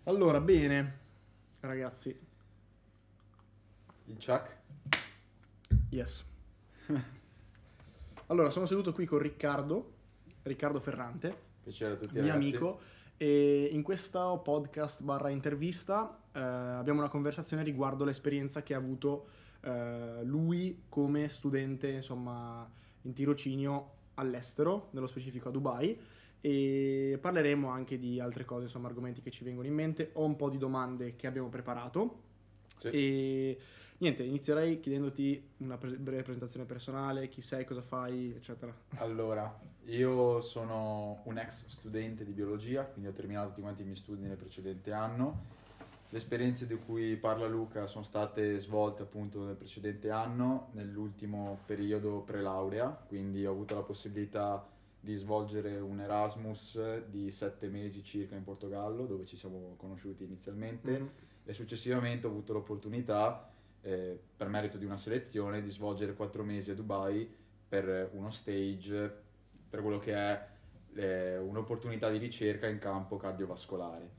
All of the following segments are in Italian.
Allora, bene, ragazzi, Il Chuck? yes. Allora, sono seduto qui con Riccardo Ferrante, Piacere a tutti mio ragazzi. amico, e in questo podcast barra intervista abbiamo una conversazione riguardo l'esperienza che ha avuto lui come studente, insomma, in tirocinio all'estero, nello specifico a Dubai, e parleremo anche di altre cose, insomma, argomenti che ci vengono in mente. Ho un po' di domande che abbiamo preparato Sì. e niente, inizierei chiedendoti una breve presentazione personale, chi sei, cosa fai, eccetera. Allora, io sono un ex studente di biologia, quindi ho terminato tutti quanti i miei studi nel precedente anno. Le esperienze di cui parla Luca sono state svolte appunto nel precedente anno, nell'ultimo periodo pre-laurea, quindi ho avuto la possibilità di svolgere un Erasmus di 7 mesi circa in Portogallo, dove ci siamo conosciuti inizialmente, Mhm. e successivamente ho avuto l'opportunità, per merito di una selezione, di svolgere 4 mesi a Dubai per uno stage, per quello che è un'opportunità di ricerca in campo cardiovascolare.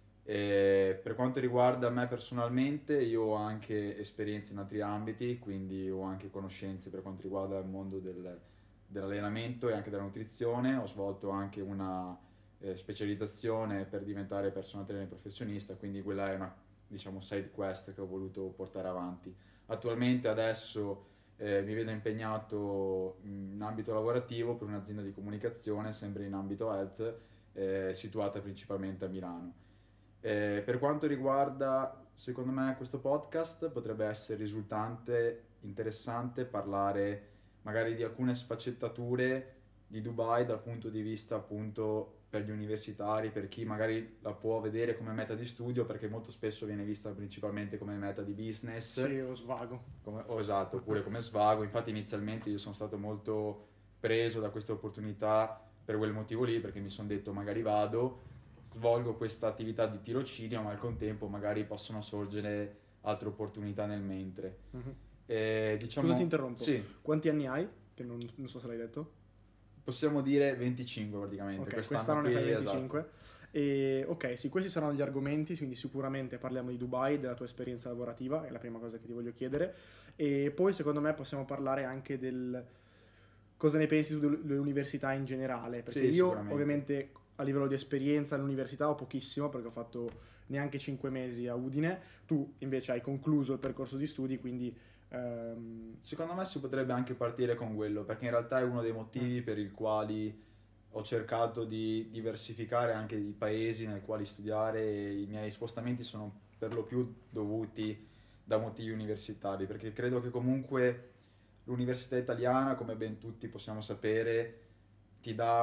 E per quanto riguarda me personalmente, io ho anche esperienze in altri ambiti, quindi ho anche conoscenze per quanto riguarda il mondo dell'allenamento e anche della nutrizione. Ho svolto anche una specializzazione per diventare personal trainer professionista, quindi quella è una, diciamo, side quest che ho voluto portare avanti. Attualmente adesso mi vedo impegnato in ambito lavorativo per un'azienda di comunicazione, sempre in ambito health, situata principalmente a Milano. Per quanto riguarda, secondo me, questo podcast, potrebbe essere risultante interessante parlare magari di alcune sfaccettature di Dubai dal punto di vista appunto per gli universitari, per chi magari la può vedere come meta di studio, perché molto spesso viene vista principalmente come meta di business, Sì, o svago. esatto, oppure come svago. Infatti inizialmente io sono stato molto preso da questa opportunità per quel motivo lì, perché mi sono detto magari vado, svolgo questa attività di tirocinio, ma al contempo magari possono sorgere altre opportunità nel mentre. Mhm. Scusa, ti Diciamo, interrompo. sì, Quanti anni hai? Che non so se l'hai detto. possiamo dire 25 praticamente, Ok, quest'anno quest'anno ne fai qui, esatto. 25. E, ok, sì, questi saranno gli argomenti, quindi sicuramente parliamo di Dubai, della tua esperienza lavorativa, è la prima cosa che ti voglio chiedere. E poi secondo me possiamo parlare anche del cosa ne pensi tu delle università in generale, perché Sì, io sicuramente. ovviamente a livello di esperienza all'università ho pochissimo, perché ho fatto neanche 5 mesi a Udine, tu invece hai concluso il percorso di studi, quindi... Secondo me si potrebbe anche partire con quello, perché in realtà è uno dei mm, motivi per il quali ho cercato di diversificare anche i paesi nel quali studiare, e i miei spostamenti sono per lo più dovuti da motivi universitari, perché credo che comunque l'università italiana, come ben tutti possiamo sapere, ti dà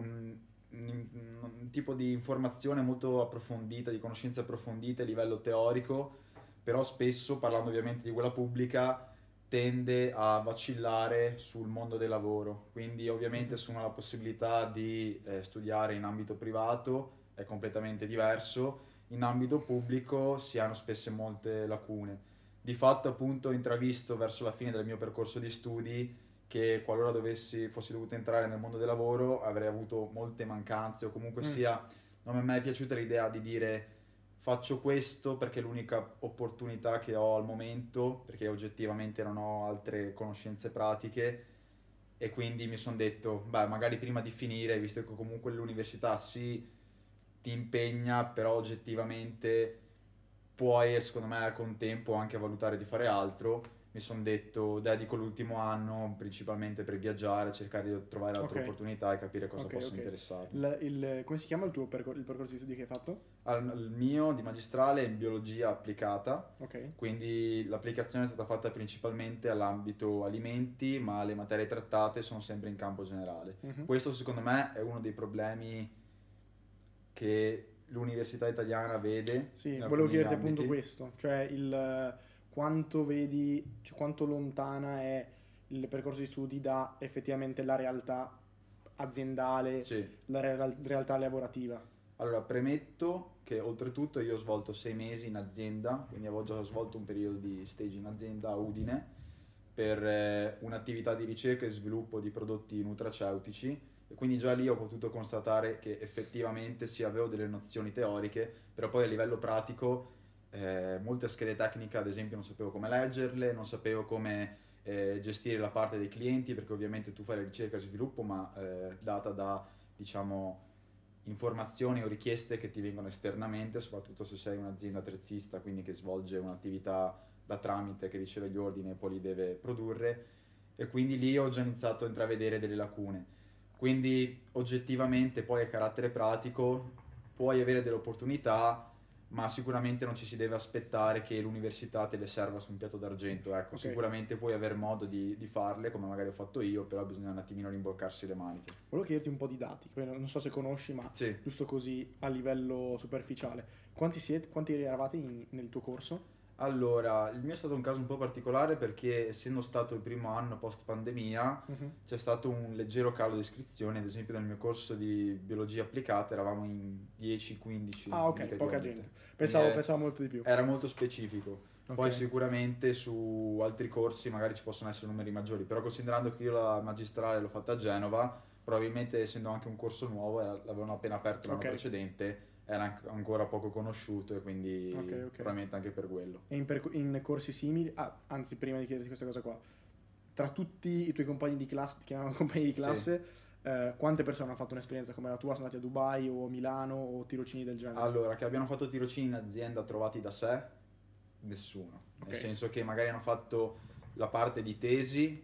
un tipo di informazione molto approfondita, di conoscenze approfondite a livello teorico, però spesso, parlando ovviamente di quella pubblica, tende a vacillare sul mondo del lavoro. Quindi ovviamente mhm, se uno ha la possibilità di studiare in ambito privato è completamente diverso, in ambito pubblico si hanno spesso molte lacune. Di fatto appunto ho intravisto verso la fine del mio percorso di studi che qualora fossi dovuto entrare nel mondo del lavoro avrei avuto molte mancanze, o comunque mm, sia non mi è mai piaciuta l'idea di dire faccio questo perché è l'unica opportunità che ho al momento, perché oggettivamente non ho altre conoscenze pratiche, e quindi mi sono detto, beh, magari prima di finire, visto che comunque l'università sì ti impegna, però oggettivamente puoi, secondo me, con tempo anche valutare di fare altro. Mi sono detto, dedico l'ultimo anno principalmente per viaggiare, cercare di trovare altre ok, opportunità e capire cosa ok, posso ok. interessarmi. Come si chiama il tuo il percorso di studi che hai fatto? Il mio di magistrale è in biologia applicata, Ok. quindi l'applicazione è stata fatta principalmente all'ambito alimenti, ma le materie trattate sono sempre in campo generale. Mhm. Questo secondo me è uno dei problemi che l'università italiana vede Sì, in volevo alcuni chiederti appunto ambiti. questo, cioè quanto vedi, cioè quanto lontana è il percorso di studi da effettivamente la realtà aziendale, Sì. la realtà lavorativa. Allora, premetto che oltretutto io ho svolto 6 mesi in azienda, quindi avevo già svolto un periodo di stage in azienda a Udine per un'attività di ricerca e sviluppo di prodotti nutraceutici, e quindi già lì ho potuto constatare che effettivamente sì, avevo delle nozioni teoriche, però poi a livello pratico molte schede tecniche ad esempio non sapevo come leggerle, non sapevo come gestire la parte dei clienti, perché ovviamente tu fai la ricerca e sviluppo ma data da, diciamo, informazioni o richieste che ti vengono esternamente, soprattutto se sei un'azienda attrezzista, quindi che svolge un'attività da tramite, che riceve gli ordini e poi li deve produrre, e quindi lì ho già iniziato a intravedere delle lacune. Quindi oggettivamente poi a carattere pratico puoi avere delle opportunità, ma sicuramente non ci si deve aspettare che l'università te le serva su un piatto d'argento. Ecco, Ok. sicuramente puoi aver modo di farle, come magari ho fatto io, però bisogna un attimino rimboccarsi le maniche. Volevo chiederti un po' di dati, poi non so se conosci, ma Sì. giusto così a livello superficiale. Quanti eravate nel tuo corso? Allora, il mio è stato un caso un po' particolare perché essendo stato il primo anno post pandemia Mhm. c'è stato un leggero calo di iscrizioni, ad esempio nel mio corso di biologia applicata eravamo in 10-15 Ah, ok, poca indicativamente. gente. Quindi Pensavo molto di più. era molto specifico. Poi Ok. sicuramente su altri corsi magari ci possono essere numeri maggiori, però considerando che io la magistrale l'ho fatta a Genova, probabilmente essendo anche un corso nuovo, l'avevano appena aperto l'anno Ok. precedente, era ancora poco conosciuto e quindi Ok. probabilmente anche per quello. E in corsi simili, anzi, prima di chiederti questa cosa qua, tra tutti i tuoi compagni di classe, ti chiamavano compagni di Sì. classe, quante persone hanno fatto un'esperienza come la tua? Sono andati a Dubai o a Milano o tirocini del genere? Allora, che abbiano fatto tirocini in azienda trovati da sé, nessuno. Nel Ok. senso che magari hanno fatto la parte di tesi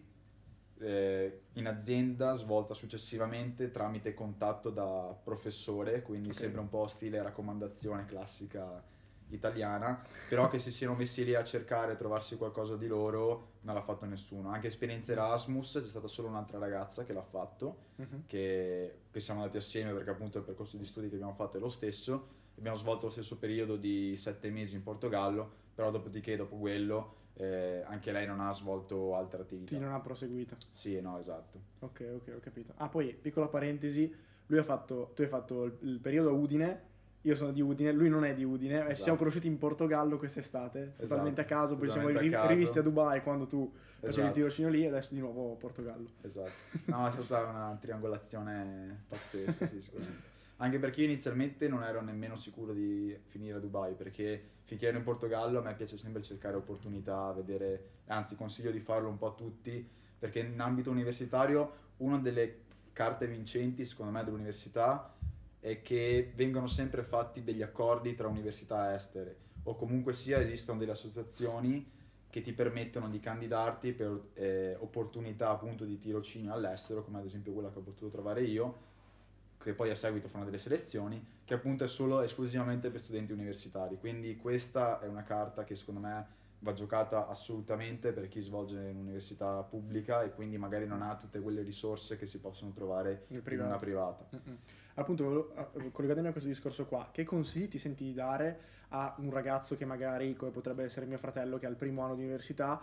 in azienda svolta successivamente tramite contatto da professore, quindi Ok. sembra un po' stile raccomandazione classica italiana, però che si siano messi lì a cercare e trovarsi qualcosa di loro non l'ha fatto nessuno. Anche esperienza Erasmus, c'è stata solo un'altra ragazza che l'ha fatto, Mhm. che siamo andati assieme perché appunto il percorso di studi che abbiamo fatto è lo stesso, abbiamo svolto lo stesso periodo di 7 mesi in Portogallo, però dopodiché dopo quello anche lei non ha svolto altre attività. Sì, non ha proseguito. Sì, no, esatto. Ok, ho capito. Ah, poi, piccola parentesi, tu hai fatto il periodo a Udine, io sono di Udine, lui non è di Udine, ci siamo Esatto. conosciuti in Portogallo quest'estate, totalmente a Esatto, caso, poi ci siamo totalmente a caso. rivisti a Dubai quando tu facevi il Esatto. tirocinio lì e adesso di nuovo a Portogallo. Esatto. No, è stata una triangolazione pazzesca, sì, sicuramente. Anche perché io inizialmente non ero nemmeno sicuro di finire a Dubai, perché finché ero in Portogallo a me piace sempre cercare opportunità, vedere, anzi consiglio di farlo un po' a tutti, perché in ambito universitario una delle carte vincenti secondo me dell'università è che vengono sempre fatti degli accordi tra università estere, o comunque sia esistono delle associazioni che ti permettono di candidarti per opportunità appunto di tirocinio all'estero, come ad esempio quella che ho potuto trovare io, che poi a seguito fanno delle selezioni, che appunto è solo esclusivamente per studenti universitari. Quindi questa è una carta che secondo me va giocata assolutamente per chi svolge un'università pubblica e quindi magari non ha tutte quelle risorse che si possono trovare Nel in una privato. privata. Mm-mm. Appunto, collegandomi a questo discorso qua, che consigli ti senti di dare a un ragazzo che magari, come potrebbe essere mio fratello, che ha il primo anno di università,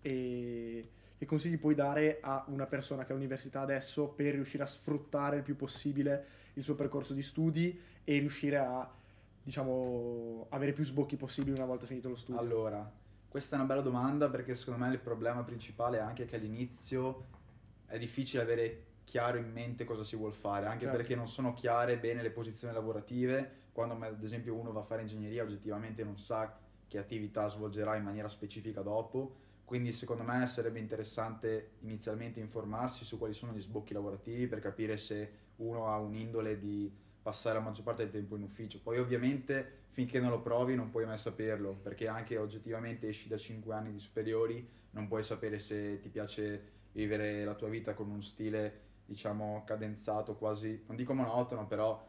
e che consigli puoi dare a una persona che è all'università adesso per riuscire a sfruttare il più possibile il suo percorso di studi e riuscire a, diciamo, avere più sbocchi possibili una volta finito lo studio? Allora, questa è una bella domanda perché secondo me il problema principale è anche che all'inizio è difficile avere chiaro in mente cosa si vuol fare, anche Certo. perché non sono chiare bene le posizioni lavorative, quando ad esempio uno va a fare ingegneria oggettivamente non sa che attività svolgerà in maniera specifica dopo, quindi secondo me sarebbe interessante inizialmente informarsi su quali sono gli sbocchi lavorativi per capire se uno ha un'indole di passare la maggior parte del tempo in ufficio. Poi ovviamente finché non lo provi non puoi mai saperlo, perché anche oggettivamente esci da 5 anni di superiori, non puoi sapere se ti piace vivere la tua vita con uno stile, diciamo, cadenzato, quasi, non dico monotono, però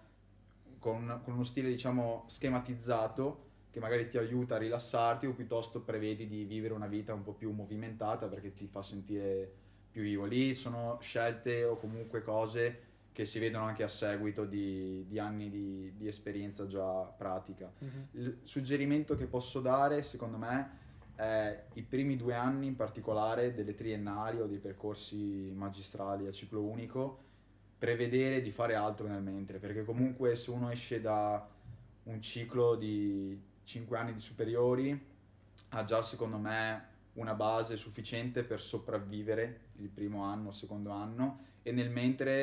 con uno stile, diciamo, schematizzato, che magari ti aiuta a rilassarti o piuttosto prevedi di vivere una vita un po' più movimentata perché ti fa sentire più vivo. Lì sono scelte o comunque cose che si vedono anche a seguito di anni di esperienza già pratica. Mhm. Il suggerimento che posso dare, secondo me, è i primi 2 anni in particolare delle triennali o dei percorsi magistrali a ciclo unico, prevedere di fare altro nel mentre, perché comunque se uno esce da un ciclo di 5 anni di superiori ha già secondo me una base sufficiente per sopravvivere il primo anno, il secondo anno, e nel mentre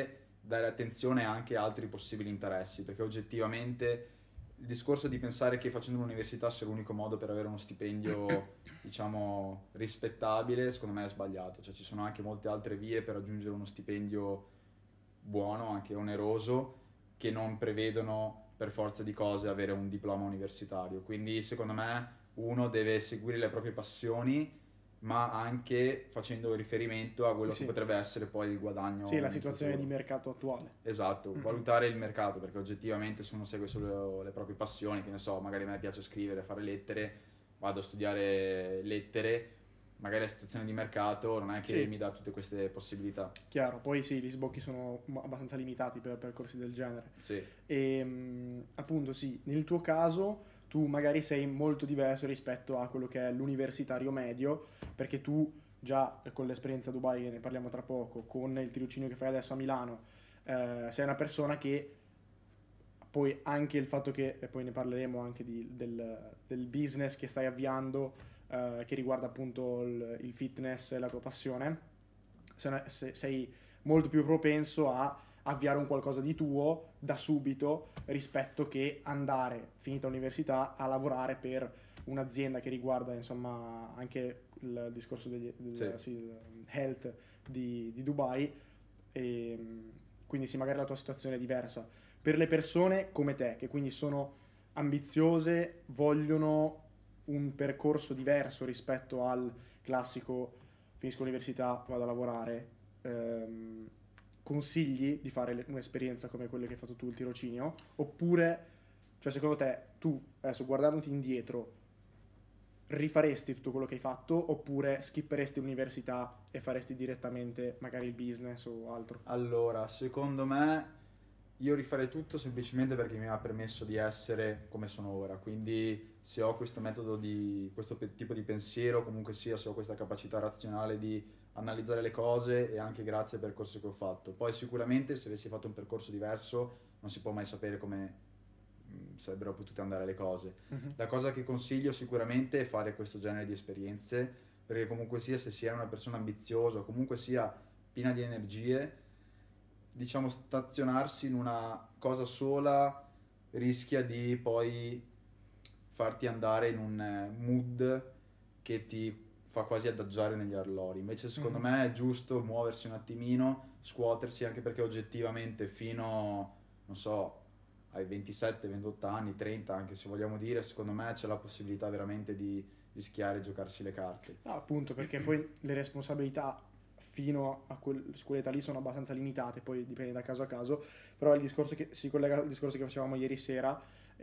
dare attenzione anche a altri possibili interessi, perché oggettivamente il discorso di pensare che facendo l'università sia l'unico modo per avere uno stipendio, diciamo, rispettabile, secondo me è sbagliato. Cioè ci sono anche molte altre vie per raggiungere uno stipendio buono, anche oneroso, che non prevedono per forza di cose avere un diploma universitario. Quindi secondo me uno deve seguire le proprie passioni, ma anche facendo riferimento a quello che Sì. potrebbe essere poi il guadagno Sì, la nel situazione futuro. di mercato attuale. Esatto, valutare il mercato, perché oggettivamente se uno segue solo le proprie passioni, che ne so, magari a me piace scrivere, fare lettere, vado a studiare lettere, magari la situazione di mercato non è che Sì. mi dà tutte queste possibilità. Chiaro, poi sì, gli sbocchi sono abbastanza limitati per percorsi del genere. Sì, E appunto sì, nel tuo caso tu magari sei molto diverso rispetto a quello che è l'universitario medio, perché tu già con l'esperienza a Dubai, ne parliamo tra poco, con il tirocinio che fai adesso a Milano, sei una persona che poi anche il fatto che, e poi ne parleremo anche del business che stai avviando, che riguarda appunto il fitness e la tua passione, sei molto più propenso a avviare un qualcosa di tuo da subito rispetto che andare, finita l'università, a lavorare per un'azienda che riguarda insomma anche il discorso sì. il health di Dubai, e quindi sì, magari la tua situazione è diversa. Per le persone come te, che quindi sono ambiziose, vogliono un percorso diverso rispetto al classico finisco l'università, vado a lavorare, consigli di fare un'esperienza come quella che hai fatto tu, il tirocinio, oppure, cioè secondo te, tu adesso guardandoti indietro, rifaresti tutto quello che hai fatto oppure skipperesti l'università e faresti direttamente magari il business o altro? Allora, secondo me io rifarei tutto semplicemente perché mi ha permesso di essere come sono ora, quindi se ho questo metodo di, questo tipo di pensiero, comunque sia, se ho questa capacità razionale di analizzare le cose e anche grazie al percorso che ho fatto. Poi sicuramente se avessi fatto un percorso diverso non si può mai sapere come sarebbero potute andare le cose. Mhm. La cosa che consiglio sicuramente è fare questo genere di esperienze, perché comunque sia se si è una persona ambiziosa o comunque sia piena di energie, diciamo stazionarsi in una cosa sola rischia di poi farti andare in un mood che ti fa quasi adagiare negli allori. Invece secondo Mhm. me è giusto muoversi un attimino, scuotersi, anche perché oggettivamente fino, non so, ai 27, 28 anni, 30 anche se vogliamo dire, secondo me c'è la possibilità veramente di rischiare e giocarsi le carte. No, appunto, perché poi le responsabilità fino a quell'età lì sono abbastanza limitate, poi dipende da caso a caso, però il discorso che si collega al discorso che facevamo ieri sera,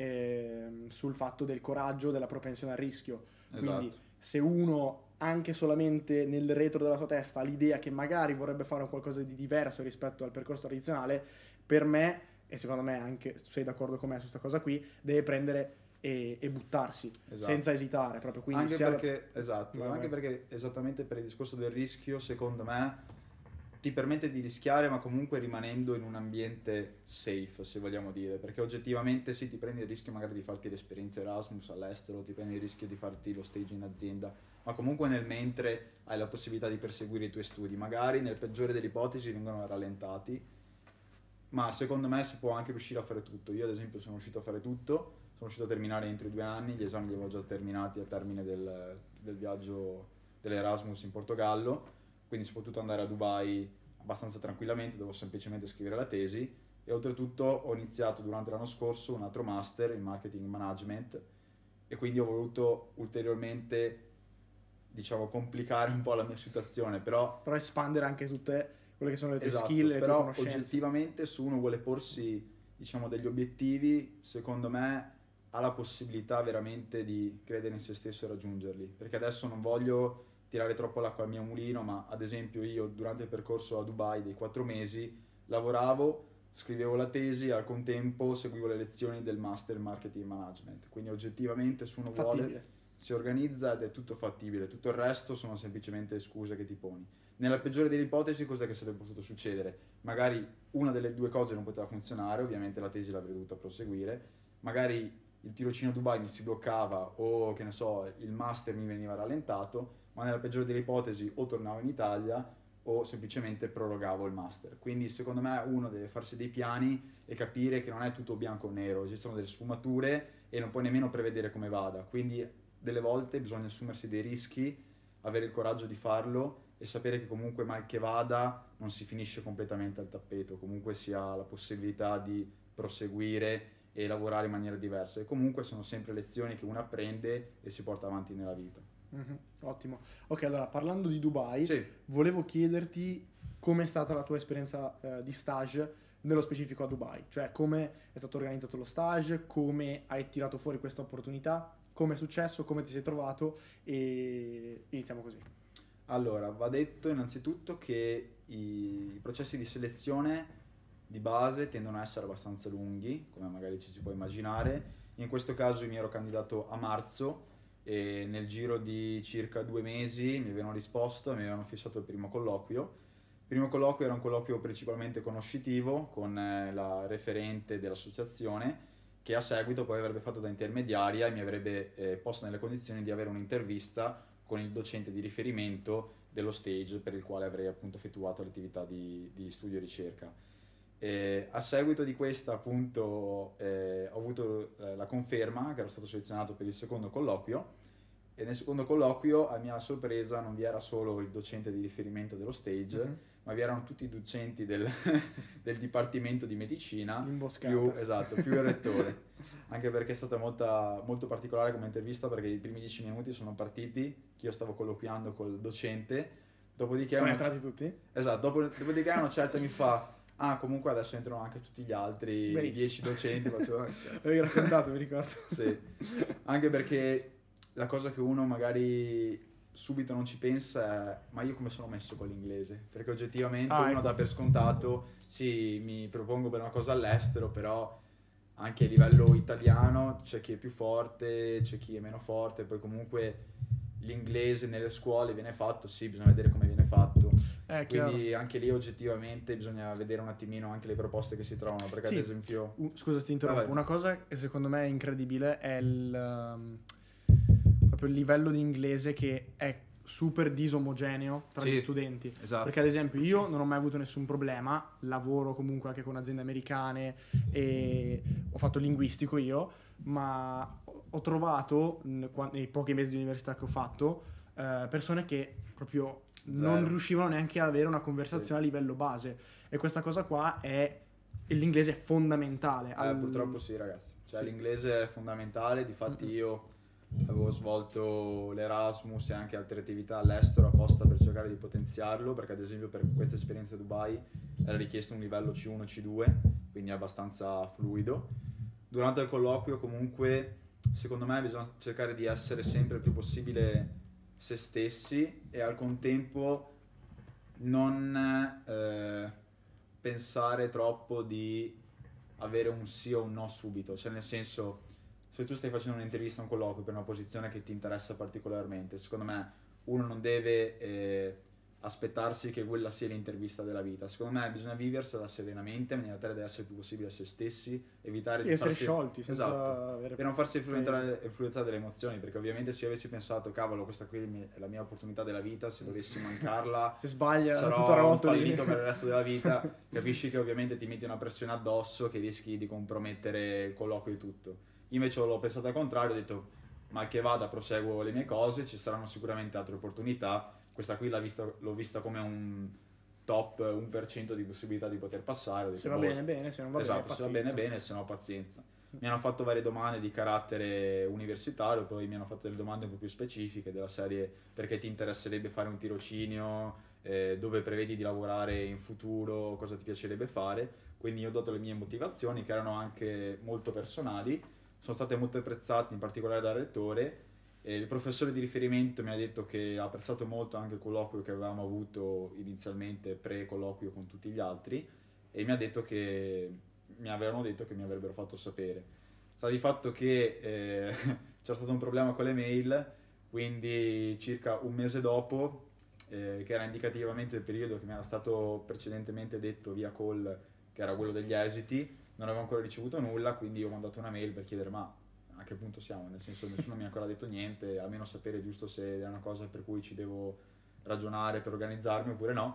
sul fatto del coraggio, della propensione al rischio. Quindi Esatto, se uno anche solamente nel retro della sua testa ha l'idea che magari vorrebbe fare un qualcosa di diverso rispetto al percorso tradizionale, per me, e secondo me anche tu sei d'accordo con me su questa cosa qui, deve prendere e buttarsi senza esatto. esitare proprio. Quindi Anche se perché, esatto, vai, anche vai. perché esattamente per il discorso del rischio, secondo me, ti permette di rischiare, ma comunque rimanendo in un ambiente safe, se vogliamo dire, perché oggettivamente sì, ti prendi il rischio magari di farti l'esperienza Erasmus all'estero, ti prendi il rischio di farti lo stage in azienda, ma comunque nel mentre hai la possibilità di perseguire i tuoi studi, magari nel peggiore delle ipotesi vengono rallentati, ma secondo me si può anche riuscire a fare tutto. Io ad esempio sono riuscito a fare tutto, sono riuscito a terminare entro i 2 anni, gli esami li avevo già terminati a termine del viaggio dell'Erasmus in Portogallo, quindi sono potuto andare a Dubai abbastanza tranquillamente, dovevo semplicemente scrivere la tesi e oltretutto ho iniziato durante l'anno scorso un altro master in marketing management e quindi ho voluto ulteriormente, diciamo, complicare un po' la mia situazione, però Però espandere anche tutte quelle che sono le tue skill esatto, e le tue però conoscenze. oggettivamente se uno vuole porsi, diciamo, degli obiettivi, secondo me ha la possibilità veramente di credere in se stesso e raggiungerli, perché adesso non voglio tirare troppo l'acqua al mio mulino, ma ad esempio io durante il percorso a Dubai dei 4 mesi lavoravo, scrivevo la tesi e al contempo seguivo le lezioni del master in marketing management, quindi oggettivamente se uno vuole Fattibile. si organizza ed è tutto fattibile, tutto il resto sono semplicemente scuse che ti poni. Nella peggiore delle ipotesi, cos'è che sarebbe potuto succedere? Magari una delle due cose non poteva funzionare, ovviamente la tesi l'avrei dovuta proseguire, magari il tirocinio a Dubai mi si bloccava o che ne so, il master mi veniva rallentato, ma nella peggiore delle ipotesi o tornavo in Italia o semplicemente prorogavo il master. Quindi secondo me uno deve farsi dei piani e capire che non è tutto bianco o nero, esistono delle sfumature e non puoi nemmeno prevedere come vada, quindi delle volte bisogna assumersi dei rischi, avere il coraggio di farlo e sapere che comunque mal che vada non si finisce completamente al tappeto, comunque si ha la possibilità di proseguire e lavorare in maniera diversa e comunque sono sempre lezioni che uno apprende e si porta avanti nella vita. Ottimo. Ok, allora parlando di Dubai, Sì. volevo chiederti com'è stata la tua esperienza di stage nello specifico a Dubai, cioè come è stato organizzato lo stage, come hai tirato fuori questa opportunità, come è successo, come ti sei trovato e iniziamo così. Allora, va detto innanzitutto che i processi di selezione di base tendono a essere abbastanza lunghi, come magari ci si può immaginare. In questo caso io mi ero candidato a marzo e nel giro di circa 2 mesi mi avevano risposto e mi avevano fissato il primo colloquio. Il primo colloquio era un colloquio principalmente conoscitivo con la referente dell'associazione che a seguito poi avrebbe fatto da intermediaria e mi avrebbe posto nelle condizioni di avere un'intervista con il docente di riferimento dello stage per il quale avrei appunto effettuato l'attività di studio e ricerca. A seguito di questa appunto ho avuto la conferma che ero stato selezionato per il secondo colloquio e nel secondo colloquio a mia sorpresa non vi era solo il docente di riferimento dello stage, ma vi erano tutti i docenti del dipartimento di medicina, L'imboscata. esatto, più il rettore. Anche perché è stata molto particolare come intervista perché i primi 10 minuti sono partiti che io stavo colloquiando col docente, dopodiché Sono entrati tutti? esatto, dopodiché una certa mi fa comunque adesso entrano anche tutti gli altri Benissimo. 10 docenti, faccio Avevi raccontato, mi ricordo. sì, anche perché la cosa che uno magari subito non ci pensa è ma io come sono messo con l'inglese? Perché oggettivamente uno ecco. dà per scontato, sì, mi propongo per una cosa all'estero, però anche a livello italiano c'è chi è più forte, c'è chi è meno forte, poi comunque l'inglese nelle scuole viene fatto, sì, bisogna vedere come viene fatto. Quindi anche lì oggettivamente bisogna vedere un attimino anche le proposte che si trovano, perché Sì. ad esempio... Scusa, ti interrompo. Vabbè. Una cosa che secondo me è incredibile è proprio il livello di inglese che è super disomogeneo tra Sì, gli studenti. esatto. Perché ad esempio io non ho mai avuto nessun problema, lavoro comunque anche con aziende americane e ho fatto il linguistico io, ma ho trovato nei pochi mesi di università che ho fatto persone che proprio non Zero. riuscivano neanche ad avere una conversazione a livello base e questa cosa qua l'inglese è fondamentale. Purtroppo sì, ragazzi. Cioè, Sì. l'inglese è fondamentale. Difatti, io avevo svolto l'Erasmus e anche altre attività all'estero apposta per cercare di potenziarlo. Perché, ad esempio, per questa esperienza a Dubai era richiesto un livello C1, C2, quindi abbastanza fluido. Durante il colloquio, comunque, secondo me, bisogna cercare di essere sempre il più possibile se stessi e al contempo non pensare troppo di avere un sì o un no subito, cioè nel senso se tu stai facendo un'intervista, un colloquio per una posizione che ti interessa particolarmente, secondo me uno non deve aspettarsi che quella sia l'intervista della vita, secondo me bisogna viversela serenamente in maniera tale da essere il più possibile se stessi, evitare Sì, di essere farsi... sciolti senza esatto, avere per non farsi influenzare dalle emozioni, perché ovviamente se io avessi pensato cavolo questa qui è la mia opportunità della vita, se dovessi mancarla se sbaglia tutto a sarò un rotoli. fallito per il resto della vita. Capisci che ovviamente ti metti una pressione addosso che rischi di compromettere il colloquio e tutto. Io invece l'ho pensato al contrario, ho detto mal che vada proseguo le mie cose, ci saranno sicuramente altre opportunità, questa qui l'ho vista come un top 1% di possibilità di poter passare. Ho detto, Se va bene bene, se non va esatto, se va bene pazienza. bene, se no pazienza. Mi hanno fatto varie domande di carattere universitario, poi mi hanno fatto delle domande un po' più specifiche della serie perché ti interesserebbe fare un tirocinio, dove prevedi di lavorare in futuro, cosa ti piacerebbe fare. Quindi io ho dato le mie motivazioni che erano anche molto personali, sono state molto apprezzate in particolare dal rettore. Il professore di riferimento mi ha detto che ha apprezzato molto anche il colloquio che avevamo avuto inizialmente pre-colloquio con tutti gli altri e mi avevano detto che mi avrebbero fatto sapere. Sta di fatto che c'era stato un problema con le mail, quindi circa un mese dopo, che era indicativamente il periodo che mi era stato precedentemente detto via call, che era quello degli esiti, non avevo ancora ricevuto nulla, quindi ho mandato una mail per chiedere ma a che punto siamo, nel senso nessuno mi ha ancora detto niente, almeno sapere giusto se è una cosa per cui ci devo ragionare per organizzarmi oppure no.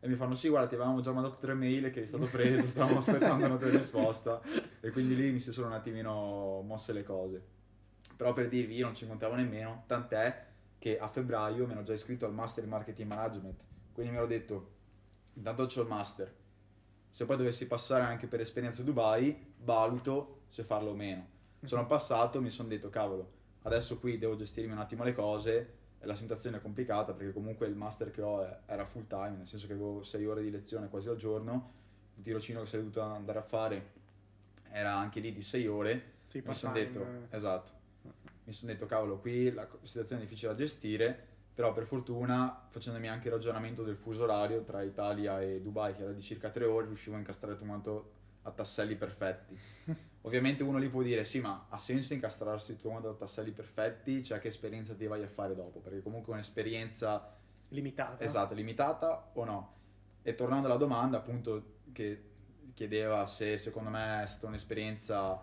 e mi fanno sì, guarda, ti avevamo già mandato 3 mail che eri stato preso, stavamo aspettando una tua risposta, e quindi lì mi si sono un attimino mosse le cose. Però per dirvi, io non ci contavo nemmeno, tant'è che a febbraio mi ero già iscritto al Master in Marketing Management, quindi mi ero detto, intanto c'ho il Master, se poi dovessi passare anche per esperienza a Dubai, valuto se farlo o meno. Sono passato, mi sono detto, cavolo, adesso qui devo gestirmi un attimo le cose, e la situazione è complicata perché comunque il master che ho era full time, nel senso che avevo 6 ore di lezione quasi al giorno, il tirocino che sarei dovuto andare a fare era anche lì di 6 ore, Sì, mi sono part-time. detto, esatto, mi sono detto, cavolo, qui la situazione è difficile da gestire, però per fortuna, facendomi anche il ragionamento del fuso orario tra Italia e Dubai, che era di circa 3 ore, riuscivo a incastrare tutto quanto a tasselli perfetti. Ovviamente uno lì può dire, sì, ma ha senso incastrarsi tutto quanto a tasselli perfetti? Cioè, che esperienza ti vai a fare dopo? Perché comunque è un'esperienza Limitata. esatto, limitata o no? E tornando alla domanda, appunto, che chiedeva se secondo me è stata un'esperienza,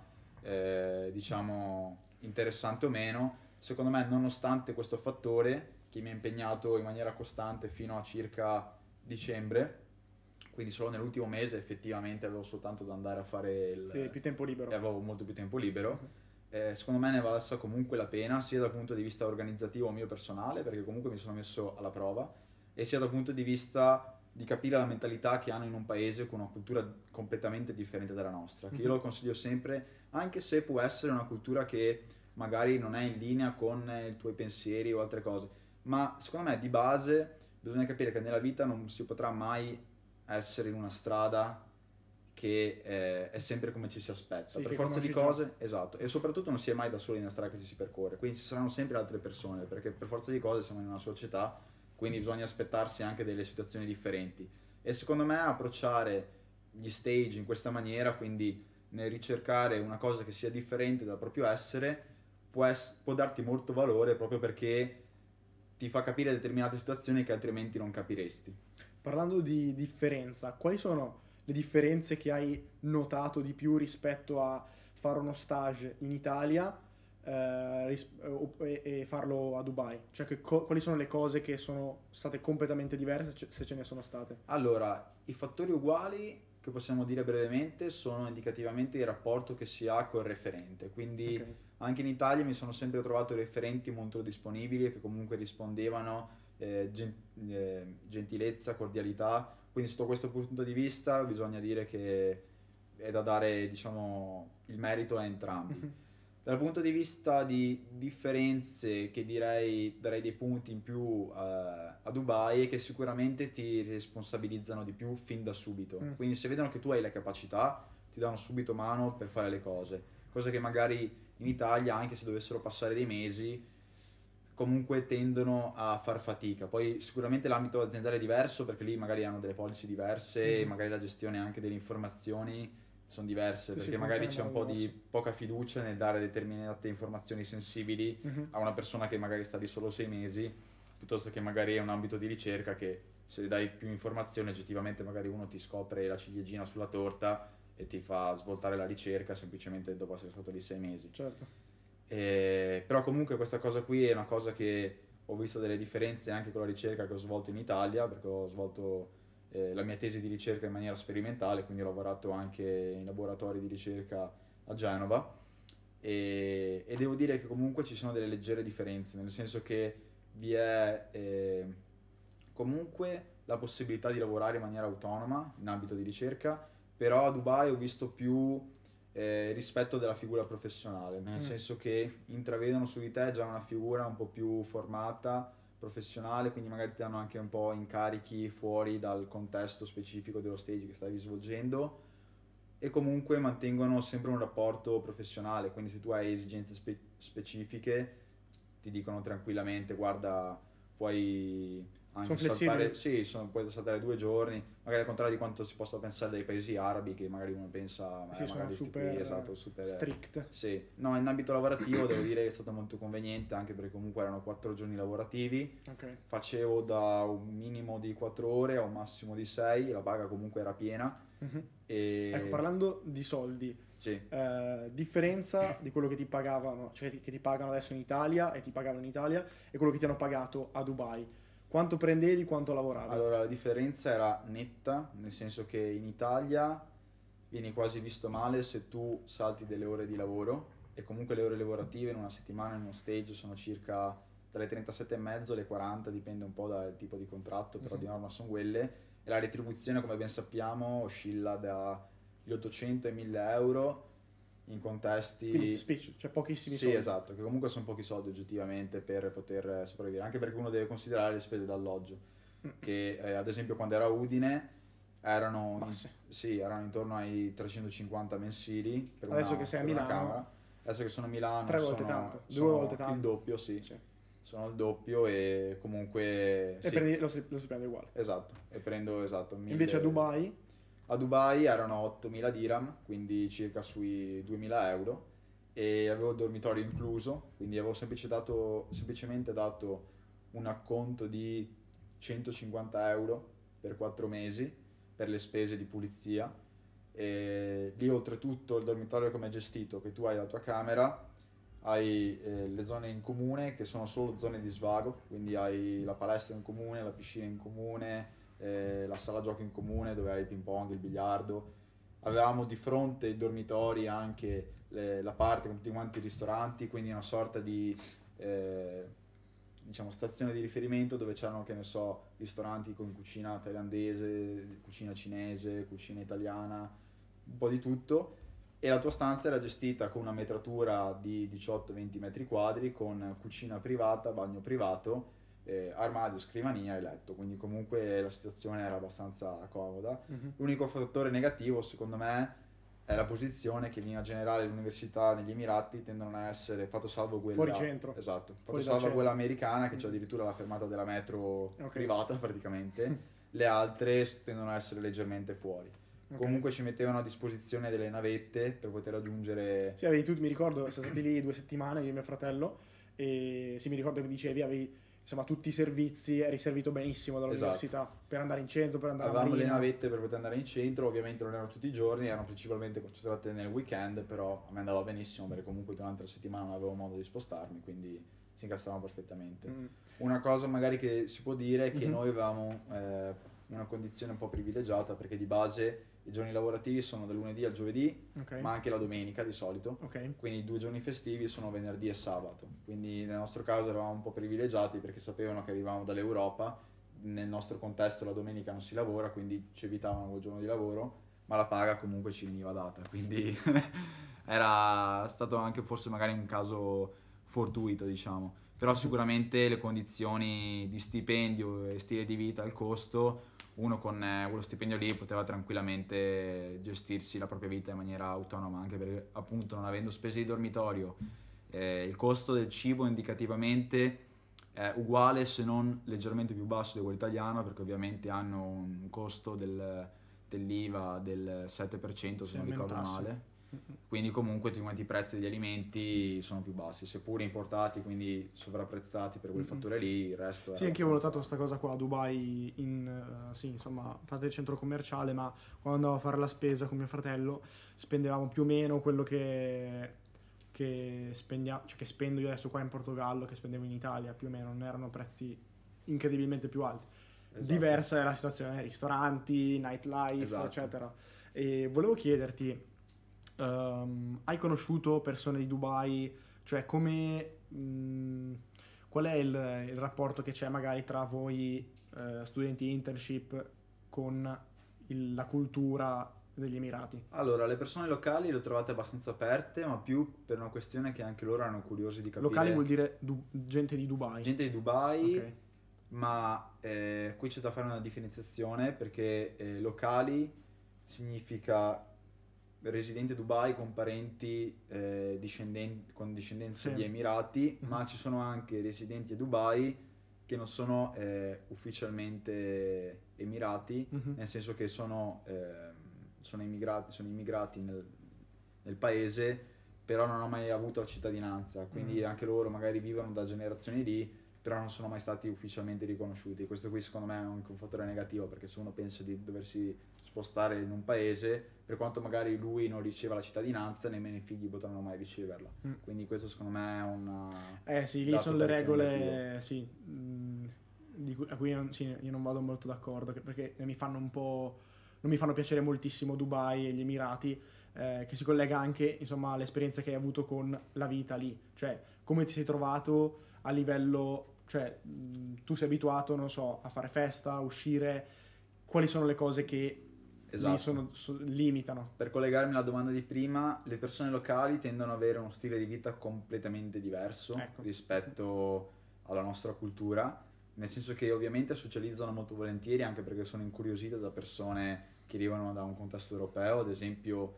diciamo, interessante o meno, secondo me, nonostante questo fattore che mi ha impegnato in maniera costante fino a circa dicembre, quindi solo nell'ultimo mese effettivamente avevo soltanto da andare a fare Sì, più tempo libero. e avevo molto più tempo libero. Secondo me ne è valsa comunque la pena, sia dal punto di vista organizzativo mio personale, perché comunque mi sono messo alla prova, e sia dal punto di vista di capire la mentalità che hanno in un paese con una cultura completamente differente dalla nostra, che io lo consiglio sempre, anche se può essere una cultura che magari non è in linea con i tuoi pensieri o altre cose, ma secondo me di base bisogna capire che nella vita non si potrà mai essere in una strada che è sempre come ci si aspetta, Sì, per che forza di conosci già. cose, esatto, e soprattutto non si è mai da soli nella strada che ci si percorre, quindi ci saranno sempre altre persone, perché per forza di cose siamo in una società, quindi bisogna aspettarsi anche delle situazioni differenti. E secondo me approcciare gli stage in questa maniera, quindi nel ricercare una cosa che sia differente dal proprio essere, può darti molto valore proprio perché ti fa capire determinate situazioni che altrimenti non capiresti. Parlando di differenza, quali sono le differenze che hai notato di più rispetto a fare uno stage in Italia e farlo a Dubai? Cioè, quali sono le cose che sono state completamente diverse, se ce ne sono state? Allora, i fattori uguali che possiamo dire brevemente sono indicativamente il rapporto che si ha col referente, quindi Ok. anche in Italia mi sono sempre trovato referenti molto disponibili e che comunque rispondevano gentilezza, cordialità, quindi sotto questo punto di vista bisogna dire che è da dare, diciamo, il merito a entrambi. Dal punto di vista di differenze, che darei dei punti in più a Dubai, e che sicuramente ti responsabilizzano di più fin da subito. Mm. Quindi se vedono che tu hai le capacità, ti danno subito mano per fare le cose. Cosa che magari in Italia, anche se dovessero passare dei mesi, comunque tendono a far fatica. Poi sicuramente l'ambito aziendale è diverso, perché lì magari hanno delle policy diverse, e magari la gestione anche delle informazioni sono diverse, Sì, perché sì, magari funziona c'è in un modo po' di diverso. poca fiducia nel dare determinate informazioni sensibili a una persona che magari sta lì solo 6 mesi, piuttosto che magari è un ambito di ricerca che se dai più informazioni oggettivamente magari uno ti scopre la ciliegina sulla torta e ti fa svoltare la ricerca semplicemente dopo essere stato lì 6 mesi. Certo. Però comunque questa cosa qui è una cosa che ho visto delle differenze anche con la ricerca che ho svolto in Italia, perché ho svolto la mia tesi di ricerca in maniera sperimentale, quindi ho lavorato anche in laboratori di ricerca a Genova, e devo dire che comunque ci sono delle leggere differenze, nel senso che vi è comunque la possibilità di lavorare in maniera autonoma in ambito di ricerca, però a Dubai ho visto più rispetto della figura professionale, nel senso che intravedono su di te già una figura un po' più formata, professionale, quindi magari ti danno anche un po' incarichi fuori dal contesto specifico dello stage che stavi svolgendo, e comunque mantengono sempre un rapporto professionale, quindi se tu hai esigenze specifiche ti dicono tranquillamente, guarda, puoi Sono anche flessibili. saltare, sì, puoi saltare 2 giorni, magari al contrario di quanto si possa pensare dai paesi arabi, che magari uno pensa, Sì, sono magari sti qui, super esatto, super. strict. Sì, no, in ambito lavorativo devo dire che è stato molto conveniente, anche perché comunque erano 4 giorni lavorativi, Ok. facevo da un minimo di 4 ore a un massimo di 6, la paga comunque era piena, Ecco, e parlando di soldi, sì. differenza di quello che ti pagavano, cioè che ti pagano adesso in Italia e ti pagavano in Italia e quello che ti hanno pagato a Dubai. Quanto prendevi, quanto lavoravi? Allora, la differenza era netta, nel senso che in Italia vieni quasi visto male se tu salti delle ore di lavoro, e comunque le ore lavorative in una settimana in uno stage sono circa tra le 37 e mezzo e le 40, dipende un po' dal tipo di contratto, però di norma sono quelle, e la retribuzione, come ben sappiamo, oscilla dagli 800 ai 1000 euro in contesti... Quindi spiccio, cioè pochissimi Sì, soldi. esatto, che comunque sono pochi soldi oggettivamente per poter sopravvivere, anche perché uno deve considerare le spese d'alloggio, che ad esempio quando era a Udine erano, Basse. sì, erano intorno ai 350 mensili per Adesso una, che sei a per una Milano, camera. Adesso che sono a Milano 3 volte sono, tanto, 2 sono volte tanto. il doppio, sì. Sì. Sono il doppio e comunque E sì, lo si prende uguale. esatto, e prendo esatto 1000. Invece a Dubai, A Dubai erano 8000 dirham, quindi circa sui 2000 euro, e avevo il dormitorio incluso, quindi avevo semplicemente dato un acconto di 150 euro per 4 mesi per le spese di pulizia. E lì oltretutto il dormitorio come è gestito, che tu hai la tua camera, hai le zone in comune che sono solo zone di svago, quindi hai la palestra in comune, la piscina in comune, la sala giochi in comune dove hai il ping pong, il biliardo. Avevamo di fronte ai dormitori anche la parte con tutti quanti i ristoranti, quindi una sorta di diciamo stazione di riferimento dove c'erano, che ne so, ristoranti con cucina thailandese, cucina cinese, cucina italiana, un po' di tutto. E la tua stanza era gestita con una metratura di 18-20 metri quadri, con cucina privata, bagno privato, armadio, scrivania e letto, quindi comunque la situazione era abbastanza comoda. L'unico fattore negativo secondo me è la posizione, che in linea generale le università negli Emirati tendono a essere, fatto salvo quella... fuori centro. Esatto, fatto Fuori dal salvo centro. quella americana che c'è addirittura la fermata della metro Ok. privata praticamente, le altre tendono a essere leggermente fuori. Ok. Comunque ci mettevano a disposizione delle navette per poter raggiungere... Sì, avevi tu, mi ricordo, siamo stati lì 2 settimane io e mio fratello, e sì, mi ricordo che dicevi, avevi insomma tutti i servizi, eri servito benissimo dall'università per andare in centro, per andare a Avevamo le Marina. navette per poter andare in centro, ovviamente non erano tutti i giorni, erano principalmente concentrate nel weekend, però a me andava benissimo perché comunque durante la settimana non avevo modo di spostarmi, quindi si incastravano perfettamente. Una cosa magari che si può dire è che noi avevamo una condizione un po' privilegiata, perché di base i giorni lavorativi sono dal lunedì al giovedì, Ok. ma anche la domenica di solito. Ok. Quindi i 2 giorni festivi sono venerdì e sabato. Quindi nel nostro caso eravamo un po' privilegiati perché sapevano che arrivavamo dall'Europa. Nel nostro contesto la domenica non si lavora, quindi ci evitavano quel giorno di lavoro, ma la paga comunque ci veniva data. Quindi era stato anche forse magari un caso fortuito, diciamo. Però sicuramente le condizioni di stipendio e stile di vita, il costo, uno con quello stipendio lì poteva tranquillamente gestirsi la propria vita in maniera autonoma, anche perché appunto non avendo spese di dormitorio, il costo del cibo indicativamente è uguale se non leggermente più basso di quello italiano, perché ovviamente hanno un costo dell'IVA del 7% se non ricordo male. Quindi comunque tutti quanti i prezzi degli alimenti sono più bassi, seppur importati, quindi sovrapprezzati per quel fattore lì, il resto è Sì, anche io ho abbastanza... notato questa cosa qua a Dubai, sì, insomma, a parte il centro commerciale, ma quando andavo a fare la spesa con mio fratello spendevamo più o meno quello che spendiamo, cioè che spendo io adesso qua in Portogallo, che spendevo in Italia, più o meno, non erano prezzi incredibilmente più alti. Esatto. Diversa è la situazione nei ristoranti, nightlife, Esatto. eccetera. E volevo chiederti, hai conosciuto persone di Dubai, cioè come, qual è il rapporto che c'è magari tra voi studenti internship con la cultura degli Emirati? Allora, le persone locali le ho trovate abbastanza aperte, ma più per una questione che anche loro erano curiosi di capire. Locali vuol dire gente di Dubai. Gente di Dubai, Ok. ma qui c'è da fare una differenziazione, perché locali significa residente a Dubai con parenti con discendenza Sì. di Emirati, ma ci sono anche residenti a Dubai che non sono ufficialmente Emirati, nel senso che sono immigrati nel paese, però non hanno mai avuto la cittadinanza, quindi anche loro magari vivono da generazioni lì, però non sono mai stati ufficialmente riconosciuti. Questo qui secondo me è anche un fattore negativo, perché se uno pensa di doversi spostare in un paese, per quanto magari lui non riceva la cittadinanza, nemmeno i figli potranno mai riceverla. Quindi questo secondo me è una... Sì, lì dato sono le parecchio regole, negativo. sì, a cui io non vado molto d'accordo, perché mi fanno un po', non mi fanno piacere moltissimo Dubai e gli Emirati, che si collega anche, insomma, all'esperienza che hai avuto con la vita lì, cioè come ti sei trovato a livello, cioè tu sei abituato, non so, a fare festa, a uscire, quali sono le cose che Esatto. limitano? Per collegarmi alla domanda di prima, le persone locali tendono ad avere uno stile di vita completamente diverso Ecco. rispetto alla nostra cultura, nel senso che ovviamente socializzano molto volentieri anche perché sono incuriosite da persone che arrivano da un contesto europeo, ad esempio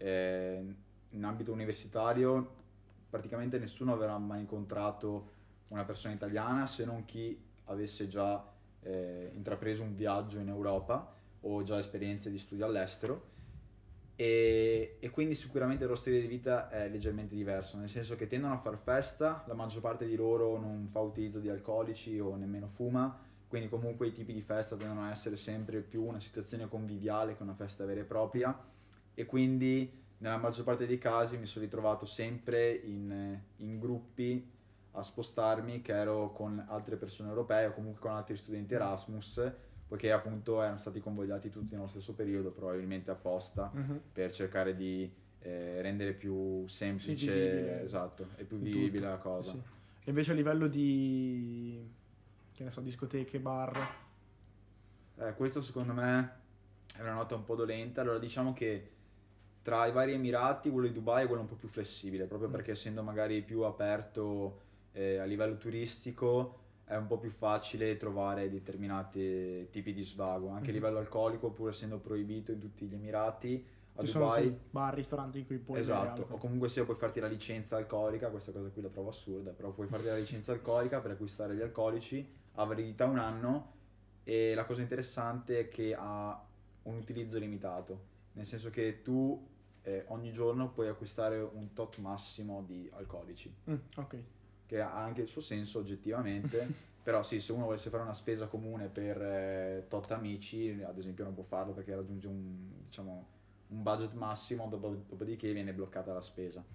in ambito universitario praticamente nessuno avrà mai incontrato una persona italiana se non chi avesse già intrapreso un viaggio in Europa o già esperienze di studio all'estero e quindi sicuramente il loro stile di vita è leggermente diverso, nel senso che tendono a far festa, la maggior parte di loro non fa utilizzo di alcolici o nemmeno fuma, quindi comunque i tipi di festa tendono a essere sempre più una situazione conviviale che una festa vera e propria e quindi nella maggior parte dei casi mi sono ritrovato sempre in gruppi a spostarmi che ero con altre persone europee o comunque con altri studenti Erasmus poiché appunto erano stati convogliati tutti nello stesso periodo, probabilmente apposta, Mhm. per cercare di rendere più Sì, semplice, vivibile esatto, e più il vivibile tutto. la cosa. Sì. E invece a livello di, che ne so, discoteche, bar, Questo secondo me è una nota un po' dolente, allora diciamo che tra i vari Emirati quello di Dubai è quello un po' più flessibile, proprio perché essendo magari più aperto a livello turistico è un po' più facile trovare determinati tipi di svago, anche a Mhm. livello alcolico pur essendo proibito in tutti gli Emirati, a ci sono Dubai, sì, bar, ristoranti in cui puoi bere esatto, o alcol. comunque sia puoi farti la licenza alcolica, questa cosa qui la trovo assurda, però puoi farti la licenza alcolica per acquistare gli alcolici, ha validità un anno e la cosa interessante è che ha un utilizzo limitato, nel senso che tu ogni giorno puoi acquistare un tot massimo di alcolici, Ok. che ha anche il suo senso oggettivamente, però sì, se uno volesse fare una spesa comune per tot amici, ad esempio non può farlo perché raggiunge diciamo, un budget massimo, dopodiché viene bloccata la spesa.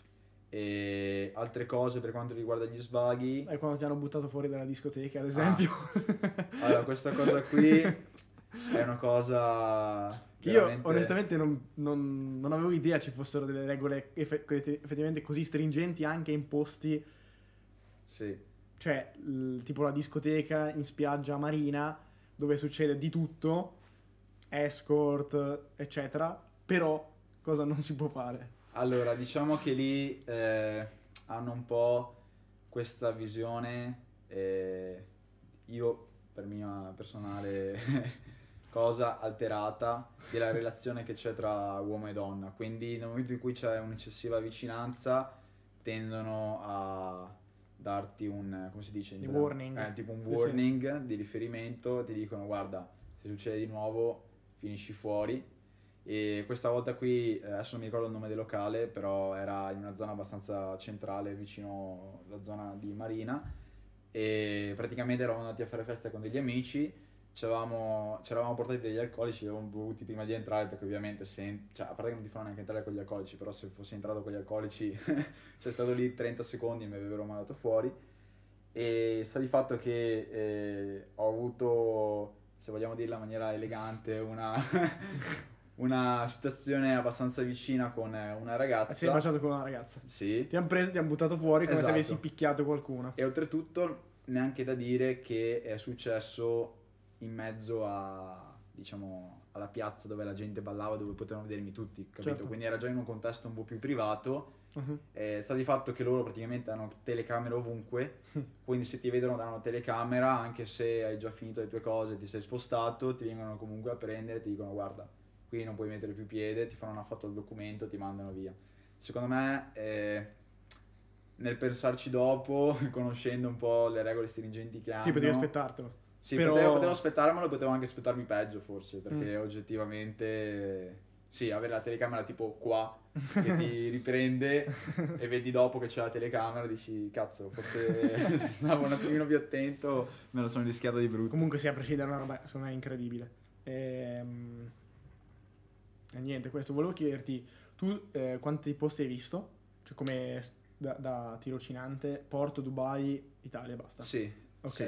E altre cose per quanto riguarda gli svaghi, E quando ti hanno buttato fuori dalla discoteca, ad ah, esempio. allora questa cosa qui è una cosa Che io veramente... onestamente non avevo idea ci fossero delle regole effettivamente così stringenti anche imposti, Sì, cioè tipo la discoteca in spiaggia marina dove succede di tutto, escort, eccetera, però cosa non si può fare? allora diciamo che lì hanno un po' questa visione, io per mia personale cosa alterata della relazione che c'è tra uomo e donna, quindi nel momento in cui c'è un'eccessiva vicinanza tendono a darti un, come si dice in Di italiano? warning. Tipo un Sì, sì. warning di riferimento, ti dicono guarda se succede di nuovo finisci fuori e questa volta qui adesso non mi ricordo il nome del locale però era in una zona abbastanza centrale vicino alla zona di Marina e praticamente eravamo andati a fare festa con degli amici ci eravamo portati degli alcolici li avevamo bevuti prima di entrare perché ovviamente cioè, a parte che non ti fanno neanche entrare con gli alcolici però se fossi entrato con gli alcolici c'è stato lì 30 secondi e mi avrebbero mandato fuori e sta di fatto che ho avuto, se vogliamo dirla in maniera elegante, una situazione abbastanza vicina con una Sei ragazza. baciato con una ragazza. Sì, Ti hanno preso, ti hanno buttato fuori come se avessi esatto. picchiato qualcuno. E oltretutto neanche da dire che è successo in mezzo a, diciamo, alla piazza dove la gente ballava, dove potevano vedermi tutti, capito? Certo. Quindi era già in un contesto un po' più privato. Mhm. Sta di fatto che loro praticamente hanno telecamere ovunque, quindi se ti vedono da una telecamera, anche se hai già finito le tue cose, ti sei spostato, ti vengono comunque a prendere, ti dicono guarda, qui non puoi mettere più piede, ti fanno una foto del documento, ti mandano via. Secondo me, nel pensarci dopo, conoscendo un po' le regole stringenti che Sì, potevi hanno, aspettartelo. sì, Però potevo aspettarmelo, potevo anche aspettarmi peggio forse, perché oggettivamente, sì, avere la telecamera tipo qua, che ti riprende e vedi dopo che c'è la telecamera, dici cazzo, forse se stavo un attimino più attento me lo sono rischiato di brutto. comunque sì, a prescindere è una roba, secondo me, incredibile. E niente, questo volevo chiederti, tu quanti posti hai visto? Cioè come da tirocinante, Porto, Dubai, Italia, basta. Sì, Ok. sì.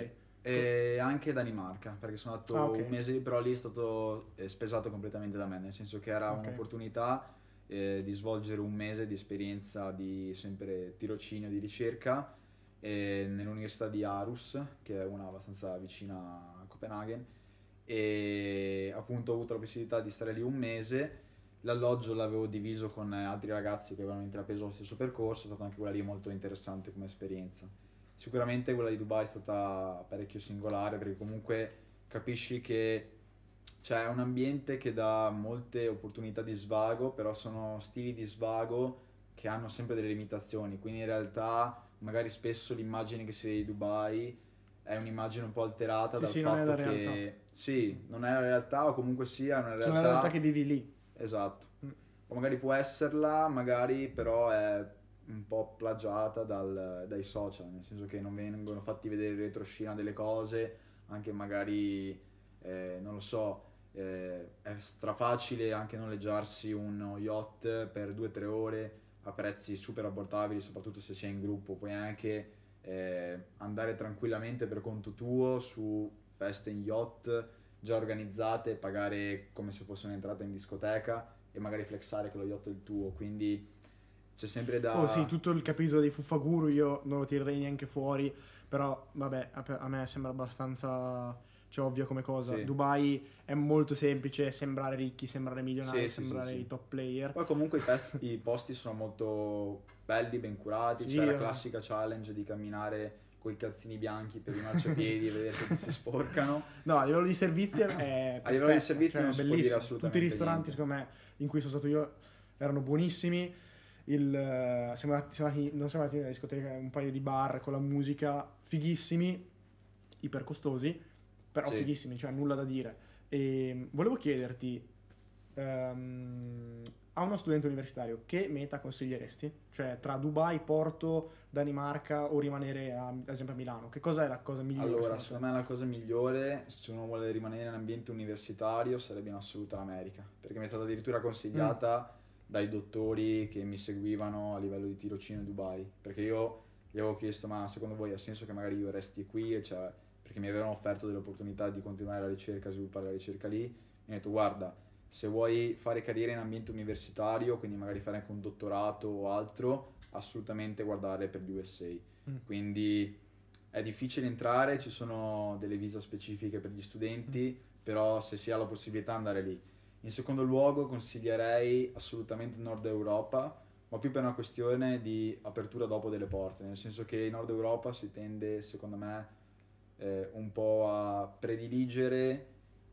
E anche Danimarca, perché sono andato Ok. un mese lì, però lì è stato spesato completamente da me, nel senso che era Ok. un'opportunità di svolgere un mese di esperienza di sempre tirocinio di ricerca nell'università di Aarhus, che è una abbastanza vicina a Copenaghen, e appunto ho avuto la possibilità di stare lì un mese. L'alloggio l'avevo diviso con altri ragazzi che avevano intrapreso lo stesso percorso, è stata anche quella lì molto interessante come esperienza. Sicuramente quella di Dubai è stata parecchio singolare perché comunque capisci che c'è un ambiente che dà molte opportunità di svago, però sono stili di svago che hanno sempre delle limitazioni, quindi in realtà magari spesso l'immagine che si vede di Dubai è un'immagine un po' alterata Sì, dal sì, non è la fatto realtà. che sì, non è la realtà o comunque sia una Cioè, non è la realtà che realtà. vivi lì. Esatto. Mm. O magari può esserla, magari però è un po' plagiata dai social, nel senso che non vengono fatti vedere il retroscena delle cose, anche magari, non lo so, è strafacile anche noleggiarsi uno yacht per 2-3 ore a prezzi super abbordabili, soprattutto se sei in gruppo. Puoi anche andare tranquillamente per conto tuo su feste in yacht già organizzate, pagare come se fosse un'entrata in discoteca e magari flexare che lo yacht è il tuo, quindi c'è sempre Oh sì, da. tutto il capitolo dei Fuffaguru io non lo tirerei neanche fuori, però vabbè, a me sembra abbastanza, cioè, ovvio come cosa. Sì, Dubai è molto semplice sembrare ricchi, sembrare milionari, sì, sì, sì, sembrare i sì. top player. Poi comunque i posti sono molto belli, ben curati, Sì, c'è la classica challenge di camminare con i calzini bianchi per i marciapiedi e vedere che ti si sporcano. no, a livello di servizi è A livello di perfetto, servizi cioè non è si può dire bellissimo. Tutti i assolutamente ristoranti, niente. secondo me, in cui sono stato io erano buonissimi. Non siamo andati nella discoteca, un paio di bar con la musica, fighissimi, iper costosi, però Sì. fighissimi, cioè nulla da dire. E volevo chiederti, a uno studente universitario, che meta consiglieresti? Cioè tra Dubai, Porto, Danimarca o rimanere ad esempio a Milano? Che cosa è la cosa migliore Allora, secondo secondo me la cosa migliore, se uno vuole rimanere in ambiente universitario, sarebbe in assoluto l'America, perché mi è stata addirittura te? Mm, consigliata dai dottori che mi seguivano a livello di tirocinio a Dubai, perché io gli avevo chiesto, ma secondo voi ha senso che magari io resti qui? E cioè, perché mi avevano offerto delle opportunità di continuare la ricerca, sviluppare la ricerca lì, mi ha detto, guarda, se vuoi fare carriera in ambiente universitario, quindi magari fare anche un dottorato o altro, assolutamente guardare per gli USA. mm, Quindi è difficile entrare, ci sono delle visa specifiche per gli studenti, però se si ha la possibilità andare lì. In secondo luogo consiglierei assolutamente Nord Europa, ma più per una questione di apertura dopo delle porte, nel senso che in Nord Europa si tende, secondo me, un po' a prediligere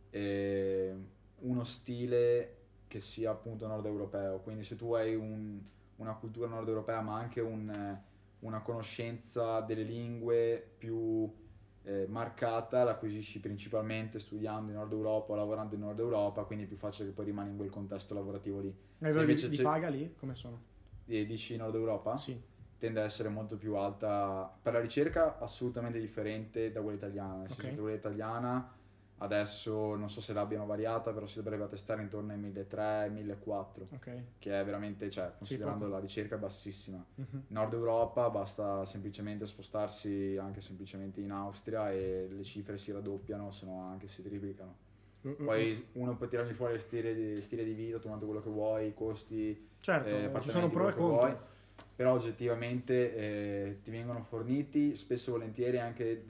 eh, uno stile che sia appunto nord europeo. Quindi se tu hai una cultura nord europea, ma anche una conoscenza delle lingue più marcata, l'acquisisci principalmente studiando in Nord Europa o lavorando in Nord Europa, quindi è più facile che poi rimani in quel contesto lavorativo lì. A Se livello invece di paga lì, come sono? dici Nord Europa, Sì, tende ad essere molto più alta per la ricerca, assolutamente differente da quella italiana, nel senso ok, che quella italiana adesso non so se l'abbiano variata, però si dovrebbe attestare intorno ai 1300-1400, ok. che è veramente, cioè, Sì, considerando poco. la ricerca bassissima. Mhm. Nord Europa basta semplicemente spostarsi anche semplicemente in Austria e le cifre si raddoppiano, se no anche si triplicano. Poi uno può tirargli fuori il stile di vita, tomando quello che vuoi, i costi, Certo, ci sono appartamenti, pro quello e che vuoi, contro. però oggettivamente ti vengono forniti spesso e volentieri anche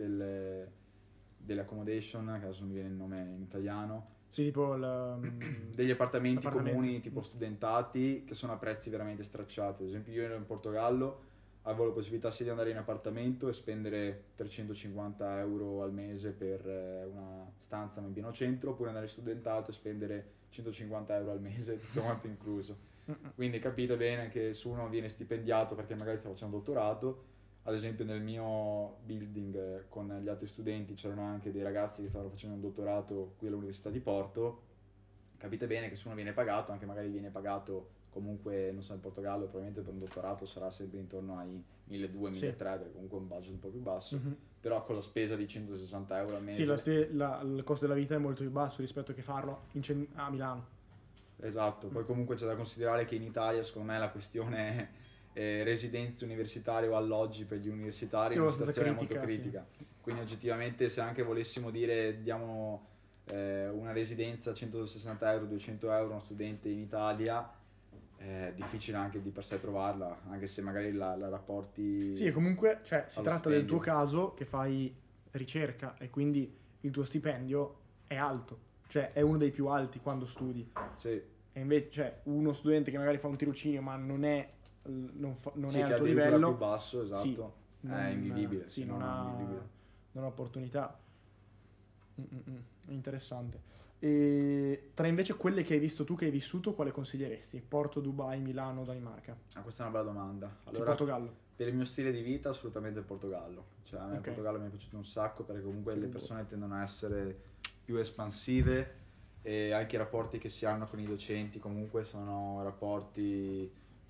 delle accommodation, che adesso non mi viene il nome in italiano, Sì, tipo degli appartamenti l'appartamento. comuni tipo studentati che sono a prezzi veramente stracciati. Ad esempio io ero in Portogallo, avevo la possibilità sia di andare in appartamento e spendere 350 euro al mese per una stanza in pieno centro, oppure andare in studentato e spendere 150 euro al mese, tutto quanto incluso. Mm-mm. Quindi capite bene che se uno viene stipendiato perché magari sta facendo un dottorato, ad esempio nel mio building con gli altri studenti c'erano anche dei ragazzi che stavano facendo un dottorato qui all'Università di Porto, capite bene che se uno viene pagato, anche magari viene pagato comunque, non so, in Portogallo probabilmente per un dottorato sarà sempre intorno ai Sì. 1200-1300, perché comunque è un budget un po' più basso, Mhm. però con la spesa di 160 euro al Sì, mese. il costo della vita è molto più basso rispetto a che farlo a Milano. Esatto, poi comunque c'è da considerare che in Italia secondo me la questione residenze universitarie o alloggi per gli universitari, Sì, è una abbastanza situazione molto critica, critica. Quindi oggettivamente se anche volessimo dire diamo una residenza a 160 euro, 200 euro a uno studente in Italia, è difficile anche di per sé trovarla, anche se magari la rapporti Sì, e comunque, cioè, si allo tratta del tuo stipendio. caso che fai ricerca e quindi il tuo stipendio è alto, cioè è uno dei più alti quando studi. Sì, E invece, cioè, uno studente che magari fa un tirocinio ma non è sì, che al tuo addirittura più livello, basso, sì, esatto, è invivibile, sì, sì, non no, è ha, invivibile. non ha opportunità. Interessante. E tra invece quelle che hai visto tu, che hai vissuto, quale consiglieresti? Porto, Dubai, Milano, Danimarca? Ah, questa è una bella domanda. Sì, Allora, Portogallo. per il mio stile di vita, assolutamente il Portogallo. Cioè, a me il Ok. Portogallo mi è piaciuto un sacco perché comunque le Tipo, persone tendono a essere più espansive e anche i rapporti che si hanno con i docenti comunque sono rapporti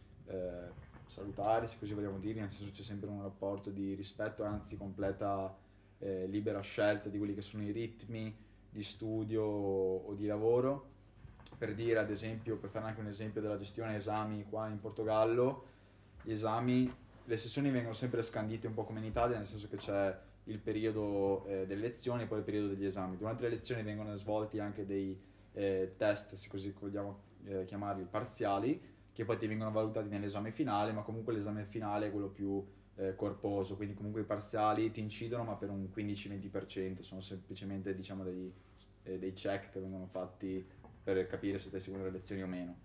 salutari, se così vogliamo dire, nel senso c'è sempre un rapporto di rispetto, anzi completa libera scelta di quelli che sono i ritmi di studio o di lavoro. Per dire, ad esempio, per fare anche un esempio della gestione esami qua in Portogallo, gli esami, le sessioni vengono sempre scandite un po' come in Italia, nel senso che c'è il periodo delle lezioni e poi il periodo degli esami. Durante le lezioni vengono svolti anche dei test, se così vogliamo chiamarli, parziali, che poi ti vengono valutati nell'esame finale, ma comunque l'esame finale è quello più corposo, quindi comunque i parziali ti incidono ma per un 15-20%, sono semplicemente diciamo dei check che vengono fatti per capire se stai seguendo le lezioni o meno.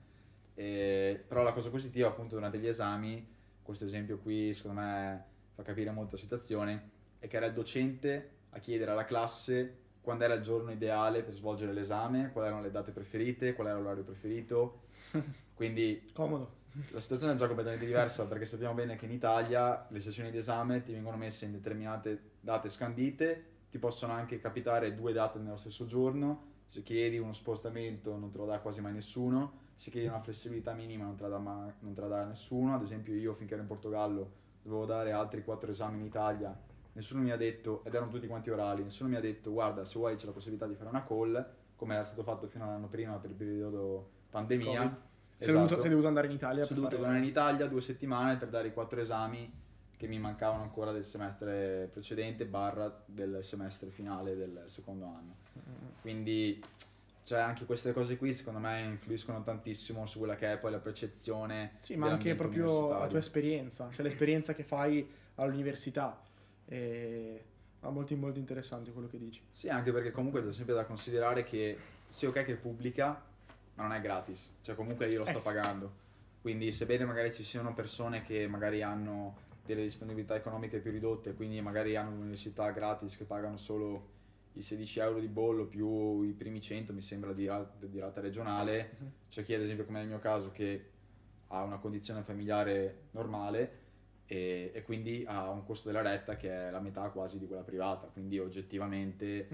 Però la cosa positiva appunto durante gli esami, questo esempio qui secondo me fa capire molto la situazione, è che era il docente a chiedere alla classe quando era il giorno ideale per svolgere l'esame, quali erano le date preferite, qual era l'orario preferito. Quindi comodo. la situazione è già completamente diversa perché sappiamo bene che in Italia le sessioni di esame ti vengono messe in determinate date scandite, ti possono anche capitare due date nello stesso giorno, se chiedi uno spostamento non te lo dà quasi mai nessuno, se chiedi una flessibilità minima non te la dà nessuno, ad esempio io finché ero in Portogallo dovevo dare altri 4 esami in Italia, nessuno mi ha detto, ed erano tutti quanti orali, nessuno mi ha detto guarda se vuoi c'è la possibilità di fare una call, come era stato fatto fino all'anno prima per il periodo Covid. pandemia. Sei Esatto, dovuto andare in Italia per sono dovuto tornare fare... in Italia 2 settimane per dare i 4 esami che mi mancavano ancora del semestre precedente barra del semestre finale del secondo anno. Quindi cioè, anche queste cose qui secondo me influiscono tantissimo su quella che è poi la percezione Sì, ma anche dell'ambiente proprio la tua universitario. esperienza, cioè l'esperienza che fai all'università. E... Ma molto, molto interessante quello che dici. Sì, anche perché comunque c'è sempre da considerare che sì, ok che è pubblica, ma non è gratis, cioè comunque io lo sto Sì. pagando. Quindi sebbene magari ci siano persone che magari hanno delle disponibilità economiche più ridotte, quindi magari hanno l'università gratis che pagano solo i 16 euro di bollo più i primi 100, mi sembra, di rata regionale, c'è chi ad esempio come nel mio caso che ha una condizione familiare normale e quindi ha un costo della retta che è la metà quasi di quella privata, quindi oggettivamente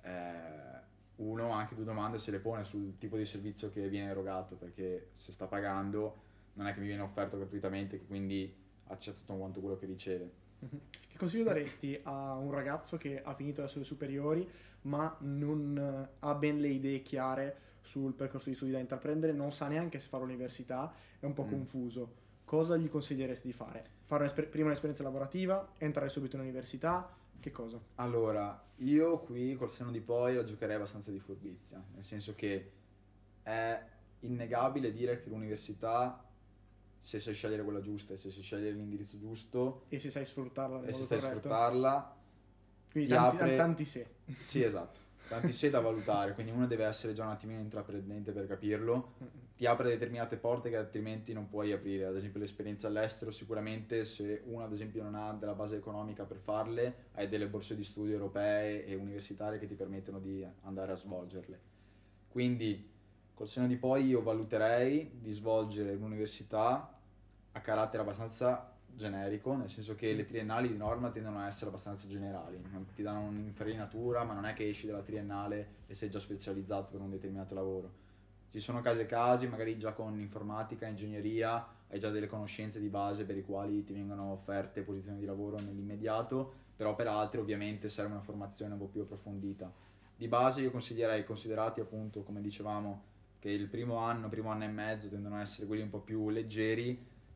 uno anche due domande se le pone sul tipo di servizio che viene erogato, perché se sta pagando non è che mi viene offerto gratuitamente, che quindi accetta tutto quanto quello che riceve. Che consiglio daresti a un ragazzo che ha finito adesso le superiori ma non ha ben le idee chiare sul percorso di studi da intraprendere, non sa neanche se fare l'università, è un po' Mm. confuso? Cosa gli consiglieresti di fare? Fare prima un'esperienza lavorativa, entrare subito in università, che cosa? Allora, io qui col senno di poi la giocherei abbastanza di furbizia, nel senso che è innegabile dire che l'università, se sai scegliere quella giusta e se sai scegliere l'indirizzo giusto E se sai sfruttarla nel e se modo sai corretto? sfruttarla, Quindi ti apre, tanti se. sì esatto, tanti sé da valutare, quindi uno deve essere già un attimino intraprendente per capirlo, ti apre determinate porte che altrimenti non puoi aprire, ad esempio l'esperienza all'estero sicuramente se uno ad esempio non ha della base economica per farle, hai delle borse di studio europee e universitarie che ti permettono di andare a svolgerle. Quindi col senno di poi io valuterei di svolgere un'università a carattere abbastanza generico, nel senso che le triennali di norma tendono a essere abbastanza generali, ti danno un'infarinatura, ma non è che esci dalla triennale e sei già specializzato per un determinato lavoro. Ci sono casi e casi, magari già con informatica, ingegneria, hai già delle conoscenze di base per i quali ti vengono offerte posizioni di lavoro nell'immediato, però per altri ovviamente serve una formazione un po' più approfondita. Di base io consiglierei, considerati appunto, come dicevamo, che il primo anno e mezzo tendono a essere quelli un po' più leggeri,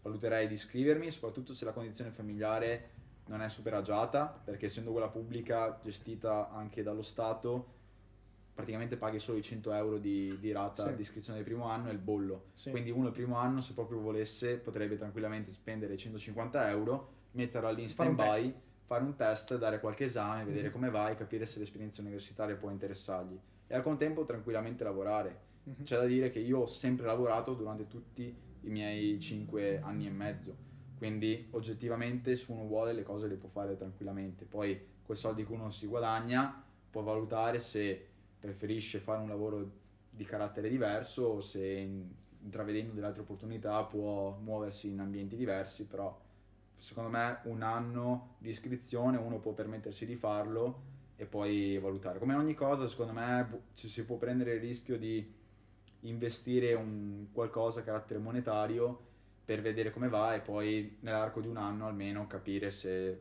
valuterei di iscrivermi, soprattutto se la condizione familiare non è super agiata, perché essendo quella pubblica gestita anche dallo Stato, praticamente paghi solo i 100 euro di rata Sì. di iscrizione del primo anno e il bollo. Sì. Quindi uno il primo anno, se proprio volesse, potrebbe tranquillamente spendere 150 euro, metterla lì in Fare un stand-by, test. fare un test, dare qualche esame, vedere Mhm. come vai, capire se l'esperienza universitaria può interessargli e al contempo tranquillamente lavorare. Mhm. C'è da dire che io ho sempre lavorato durante tutti i miei 5 anni e mezzo, quindi oggettivamente se uno vuole le cose le può fare tranquillamente. Poi quei soldi che uno si guadagna può valutare se preferisce fare un lavoro di carattere diverso o se intravedendo delle altre opportunità può muoversi in ambienti diversi, però secondo me un anno di iscrizione uno può permettersi di farlo e poi valutare. Come in ogni cosa, secondo me ci si può prendere il rischio di investire un qualcosa a carattere monetario per vedere come va e poi nell'arco di un anno almeno capire se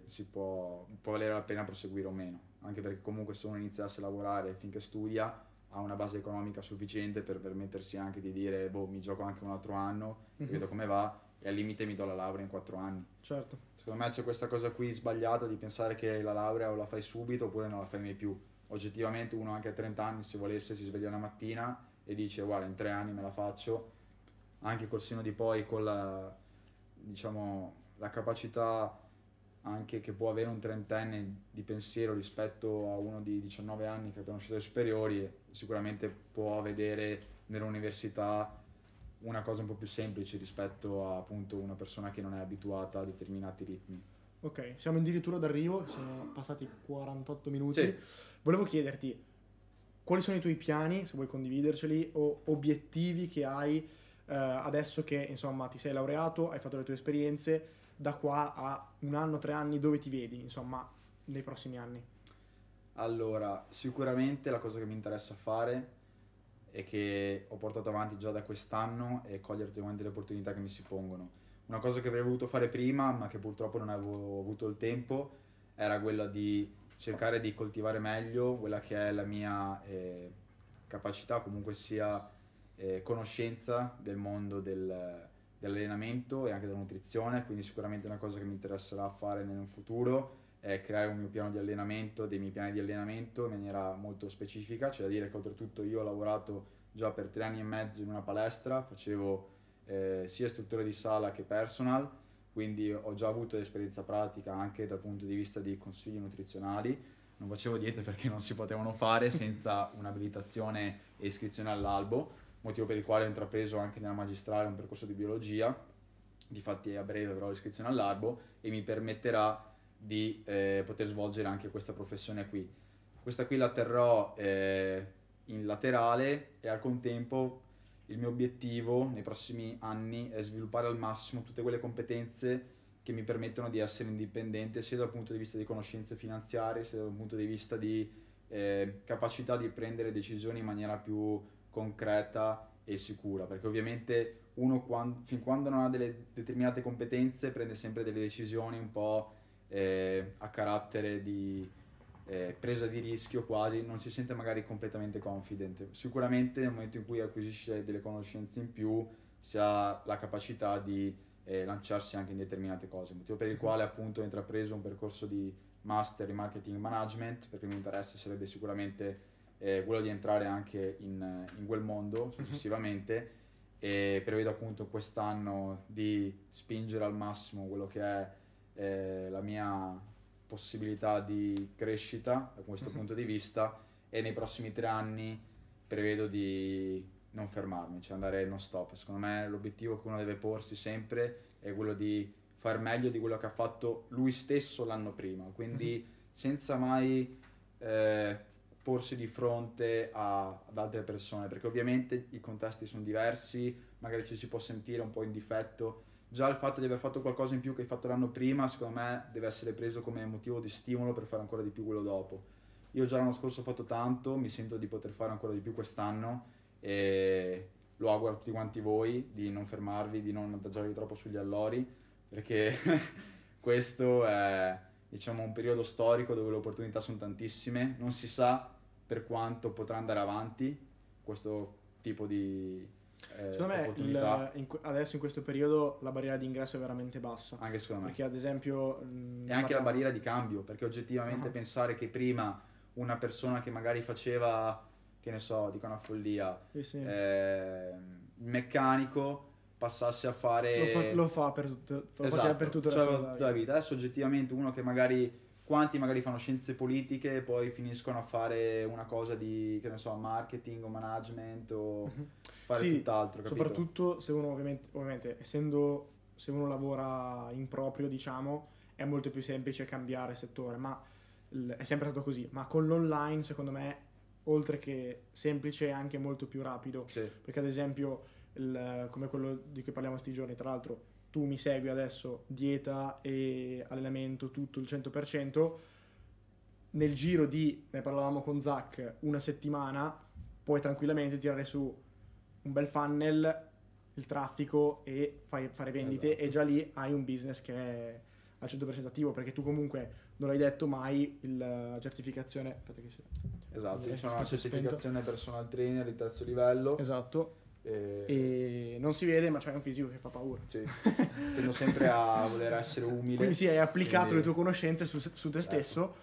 può valere la pena proseguire o meno. Anche perché comunque se uno iniziasse a lavorare finché studia ha una base economica sufficiente per permettersi anche di dire boh, mi gioco anche un altro anno, vedo come va e al limite mi do la laurea in 4 anni. Certo. Secondo me c'è questa cosa qui sbagliata di pensare che la laurea o la fai subito oppure non la fai mai più. Oggettivamente uno anche a 30 anni se volesse si sveglia una mattina e dice guarda in 3 anni me la faccio, anche col senno di poi, con la, diciamo, la capacità anche che può avere un trentenne di pensiero rispetto a uno di 19 anni che ha appena uscito dai superiori, sicuramente può vedere nell'università una cosa un po' più semplice rispetto a appunto una persona che non è abituata a determinati ritmi. Ok, siamo addirittura d'arrivo, sono passati 48 minuti. Sì. Volevo chiederti, quali sono i tuoi piani, se vuoi condividerceli, o obiettivi che hai adesso che insomma ti sei laureato, hai fatto le tue esperienze, da qua a un anno, 3 anni, dove ti vedi, insomma, nei prossimi anni? Allora, sicuramente la cosa che mi interessa fare e che ho portato avanti già da quest'anno è cogliere tutte quante le opportunità che mi si pongono. Una cosa che avrei voluto fare prima, ma che purtroppo non avevo avuto il tempo, era quella di cercare di coltivare meglio quella che è la mia capacità, comunque sia conoscenza del mondo dell'allenamento e anche della nutrizione, quindi sicuramente è una cosa che mi interesserà fare nel futuro è creare un mio piano di allenamento, dei miei piani di allenamento in maniera molto specifica. C'è da dire che oltretutto io ho lavorato già per 3 anni e mezzo in una palestra, facevo sia istruttore di sala che personal, quindi ho già avuto esperienza pratica anche dal punto di vista di consigli nutrizionali. Non facevo diete perché non si potevano fare senza un'abilitazione e iscrizione all'albo, motivo per il quale ho intrapreso anche nella magistrale un percorso di biologia. Difatti a breve avrò l'iscrizione all'albo e mi permetterà di poter svolgere anche questa professione qui. Questa qui la terrò in laterale e al contempo il mio obiettivo nei prossimi anni è sviluppare al massimo tutte quelle competenze che mi permettono di essere indipendente sia dal punto di vista di conoscenze finanziarie sia dal punto di vista di capacità di prendere decisioni in maniera più concreta e sicura, perché ovviamente uno fin quando non ha delle determinate competenze prende sempre delle decisioni un po' a carattere di presa di rischio quasi, non si sente magari completamente confident. Sicuramente nel momento in cui acquisisce delle conoscenze in più si ha la capacità di lanciarsi anche in determinate cose, motivo per il quale appunto ho intrapreso un percorso di master in marketing management perché il mio interesse sarebbe sicuramente quello di entrare anche in quel mondo successivamente e prevedo appunto quest'anno di spingere al massimo quello che è la mia possibilità di crescita da questo punto di vista e nei prossimi 3 anni prevedo di non fermarmi, cioè andare non stop. Secondo me l'obiettivo che uno deve porsi sempre è quello di far meglio di quello che ha fatto lui stesso l'anno prima, quindi senza mai porsi di fronte ad altre persone, perché ovviamente i contesti sono diversi, magari ci si può sentire un po' in difetto. Già il fatto di aver fatto qualcosa in più che hai fatto l'anno prima, secondo me deve essere preso come motivo di stimolo per fare ancora di più quello dopo. Io già l'anno scorso ho fatto tanto, mi sento di poter fare ancora di più quest'anno e lo auguro a tutti quanti voi di non fermarvi, di non adagiarvi troppo sugli allori, perché questo è, diciamo, un periodo storico dove le opportunità sono tantissime, non si sa per quanto potrà andare avanti questo tipo Secondo me opportunità. adesso in questo periodo la barriera di ingresso è veramente bassa. Anche secondo me. Perché ad esempio... E anche la barriera di cambio, perché oggettivamente Ah. pensare che prima una persona che magari faceva, che ne so, dico una follia, Sì, sì. il meccanico passasse a fare... Lo fa per tutto, lo faceva Esatto, per tutto il cioè, resto tutta della la vita. vita. Adesso oggettivamente uno che magari... Quanti magari fanno scienze politiche e poi finiscono a fare una cosa di, che ne so, marketing o management o fare Sì, tutt'altro, capito? soprattutto se uno ovviamente essendo se uno lavora in proprio, diciamo, è molto più semplice cambiare settore, ma è sempre stato così. Ma con l'online, secondo me, oltre che semplice, è anche molto più rapido. Sì, Perché ad esempio, come quello di cui parliamo questi giorni, tra l'altro, tu mi segui adesso, dieta e allenamento, tutto il 100%, nel giro di, ne parlavamo con Zach, una settimana, puoi tranquillamente tirare su un bel funnel, il traffico e fare vendite, Esatto. e già lì hai un business che è al 100% attivo, perché tu comunque non l'hai detto mai, la certificazione, aspetta che esatto. Io sono si una è spento. certificazione personal trainer di terzo livello. Esatto, E... e non si vede, ma c'hai un fisico che fa paura. Sì, tendo sempre a voler essere umile. Quindi sì, hai applicato quindi- le tue conoscenze su te stesso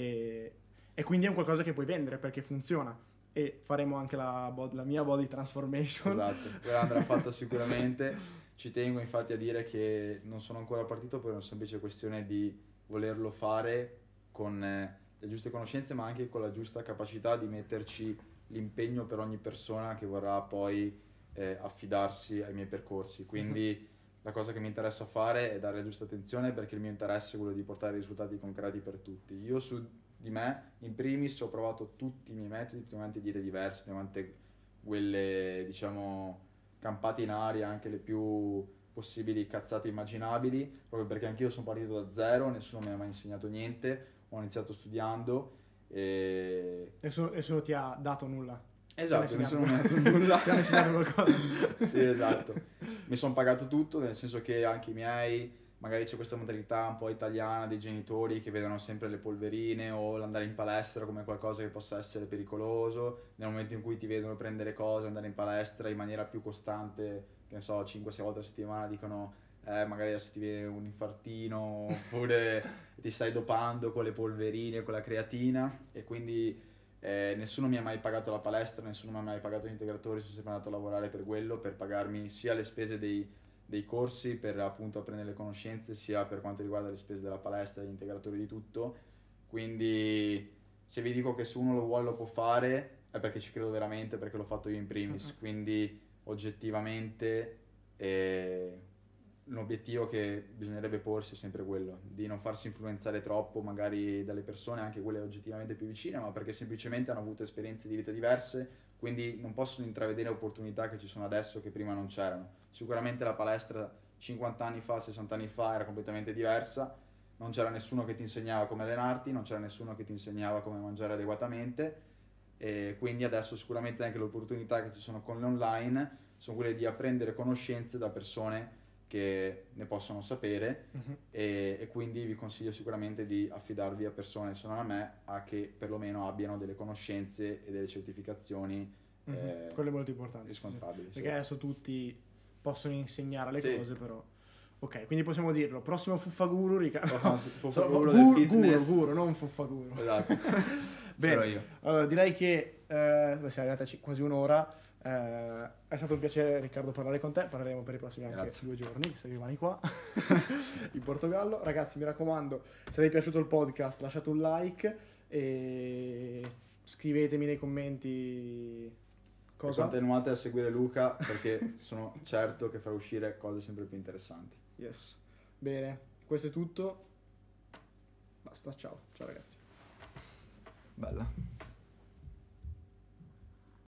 e quindi è un qualcosa che puoi vendere perché funziona. E faremo anche la mia body transformation. Esatto, quella andrà fatta sicuramente. Ci tengo infatti a dire che non sono ancora partito per una semplice questione di volerlo fare con le giuste conoscenze, ma anche con la giusta capacità di metterci l'impegno per ogni persona che vorrà poi affidarsi ai miei percorsi. Quindi la cosa che mi interessa fare è dare la giusta attenzione, perché il mio interesse è quello di portare risultati concreti per tutti. Io su di me, in primis, ho provato tutti i miei metodi, tutte le diete diverse, tutte quelle, diciamo, campate in aria, anche le più possibili cazzate immaginabili, proprio perché anch'io sono partito da zero, nessuno mi ha mai insegnato niente, ho iniziato studiando e... Nessuno ti ha dato nulla. Esatto, Ti hanno nessuno mi ha insegnato dato nulla. Ti hanno insegnato qualcosa. Sì, esatto. Mi sono pagato tutto, nel senso che anche i miei, magari c'è questa mentalità un po' italiana dei genitori che vedono sempre le polverine o l'andare in palestra come qualcosa che possa essere pericoloso. Nel momento in cui ti vedono prendere cose, andare in palestra in maniera più costante, che ne so, 5-6 volte a settimana, dicono magari adesso ti viene un infartino oppure ti stai dopando con le polverine, con la creatina, e quindi nessuno mi ha mai pagato la palestra, nessuno mi ha mai pagato gli integratori, sono sempre andato a lavorare per quello, per pagarmi sia le spese dei corsi per appunto apprendere le conoscenze, sia per quanto riguarda le spese della palestra, degli integratori, di tutto. Quindi se vi dico che se uno lo vuole lo può fare è perché ci credo veramente, perché l'ho fatto io in primis. Quindi oggettivamente l'obiettivo che bisognerebbe porsi è sempre quello di non farsi influenzare troppo magari dalle persone, anche quelle oggettivamente più vicine, ma perché semplicemente hanno avuto esperienze di vita diverse, quindi non possono intravedere opportunità che ci sono adesso che prima non c'erano. Sicuramente la palestra 50 anni fa, 60 anni fa era completamente diversa, non c'era nessuno che ti insegnava come allenarti, non c'era nessuno che ti insegnava come mangiare adeguatamente, e quindi adesso sicuramente anche le opportunità che ci sono con l'online sono quelle di apprendere conoscenze da persone che ne possono sapere, e quindi vi consiglio sicuramente di affidarvi a persone, se non a me, a che perlomeno abbiano delle conoscenze e delle certificazioni Quello è molto importante, riscontrabili. sì. Perché adesso tutti possono insegnare le Sì. cose, però ok, quindi possiamo dirlo, prossimo Fuffaguru Fuffaguru del fitness. Guru, non Fuffaguru. Esatto. Bene, Sarò io. allora direi che siamo arrivati a quasi un'ora. È stato un piacere, Riccardo, parlare con te. Parleremo per i prossimi anche Grazie. 2 giorni, se rimani qua in Portogallo. Ragazzi, mi raccomando, se vi è piaciuto il podcast lasciate un like e scrivetemi nei commenti cosa. Continuate a seguire Luca, perché sono certo che farà uscire cose sempre più interessanti. Yes. Bene, questo è tutto. Basta, ciao ragazzi. Bella.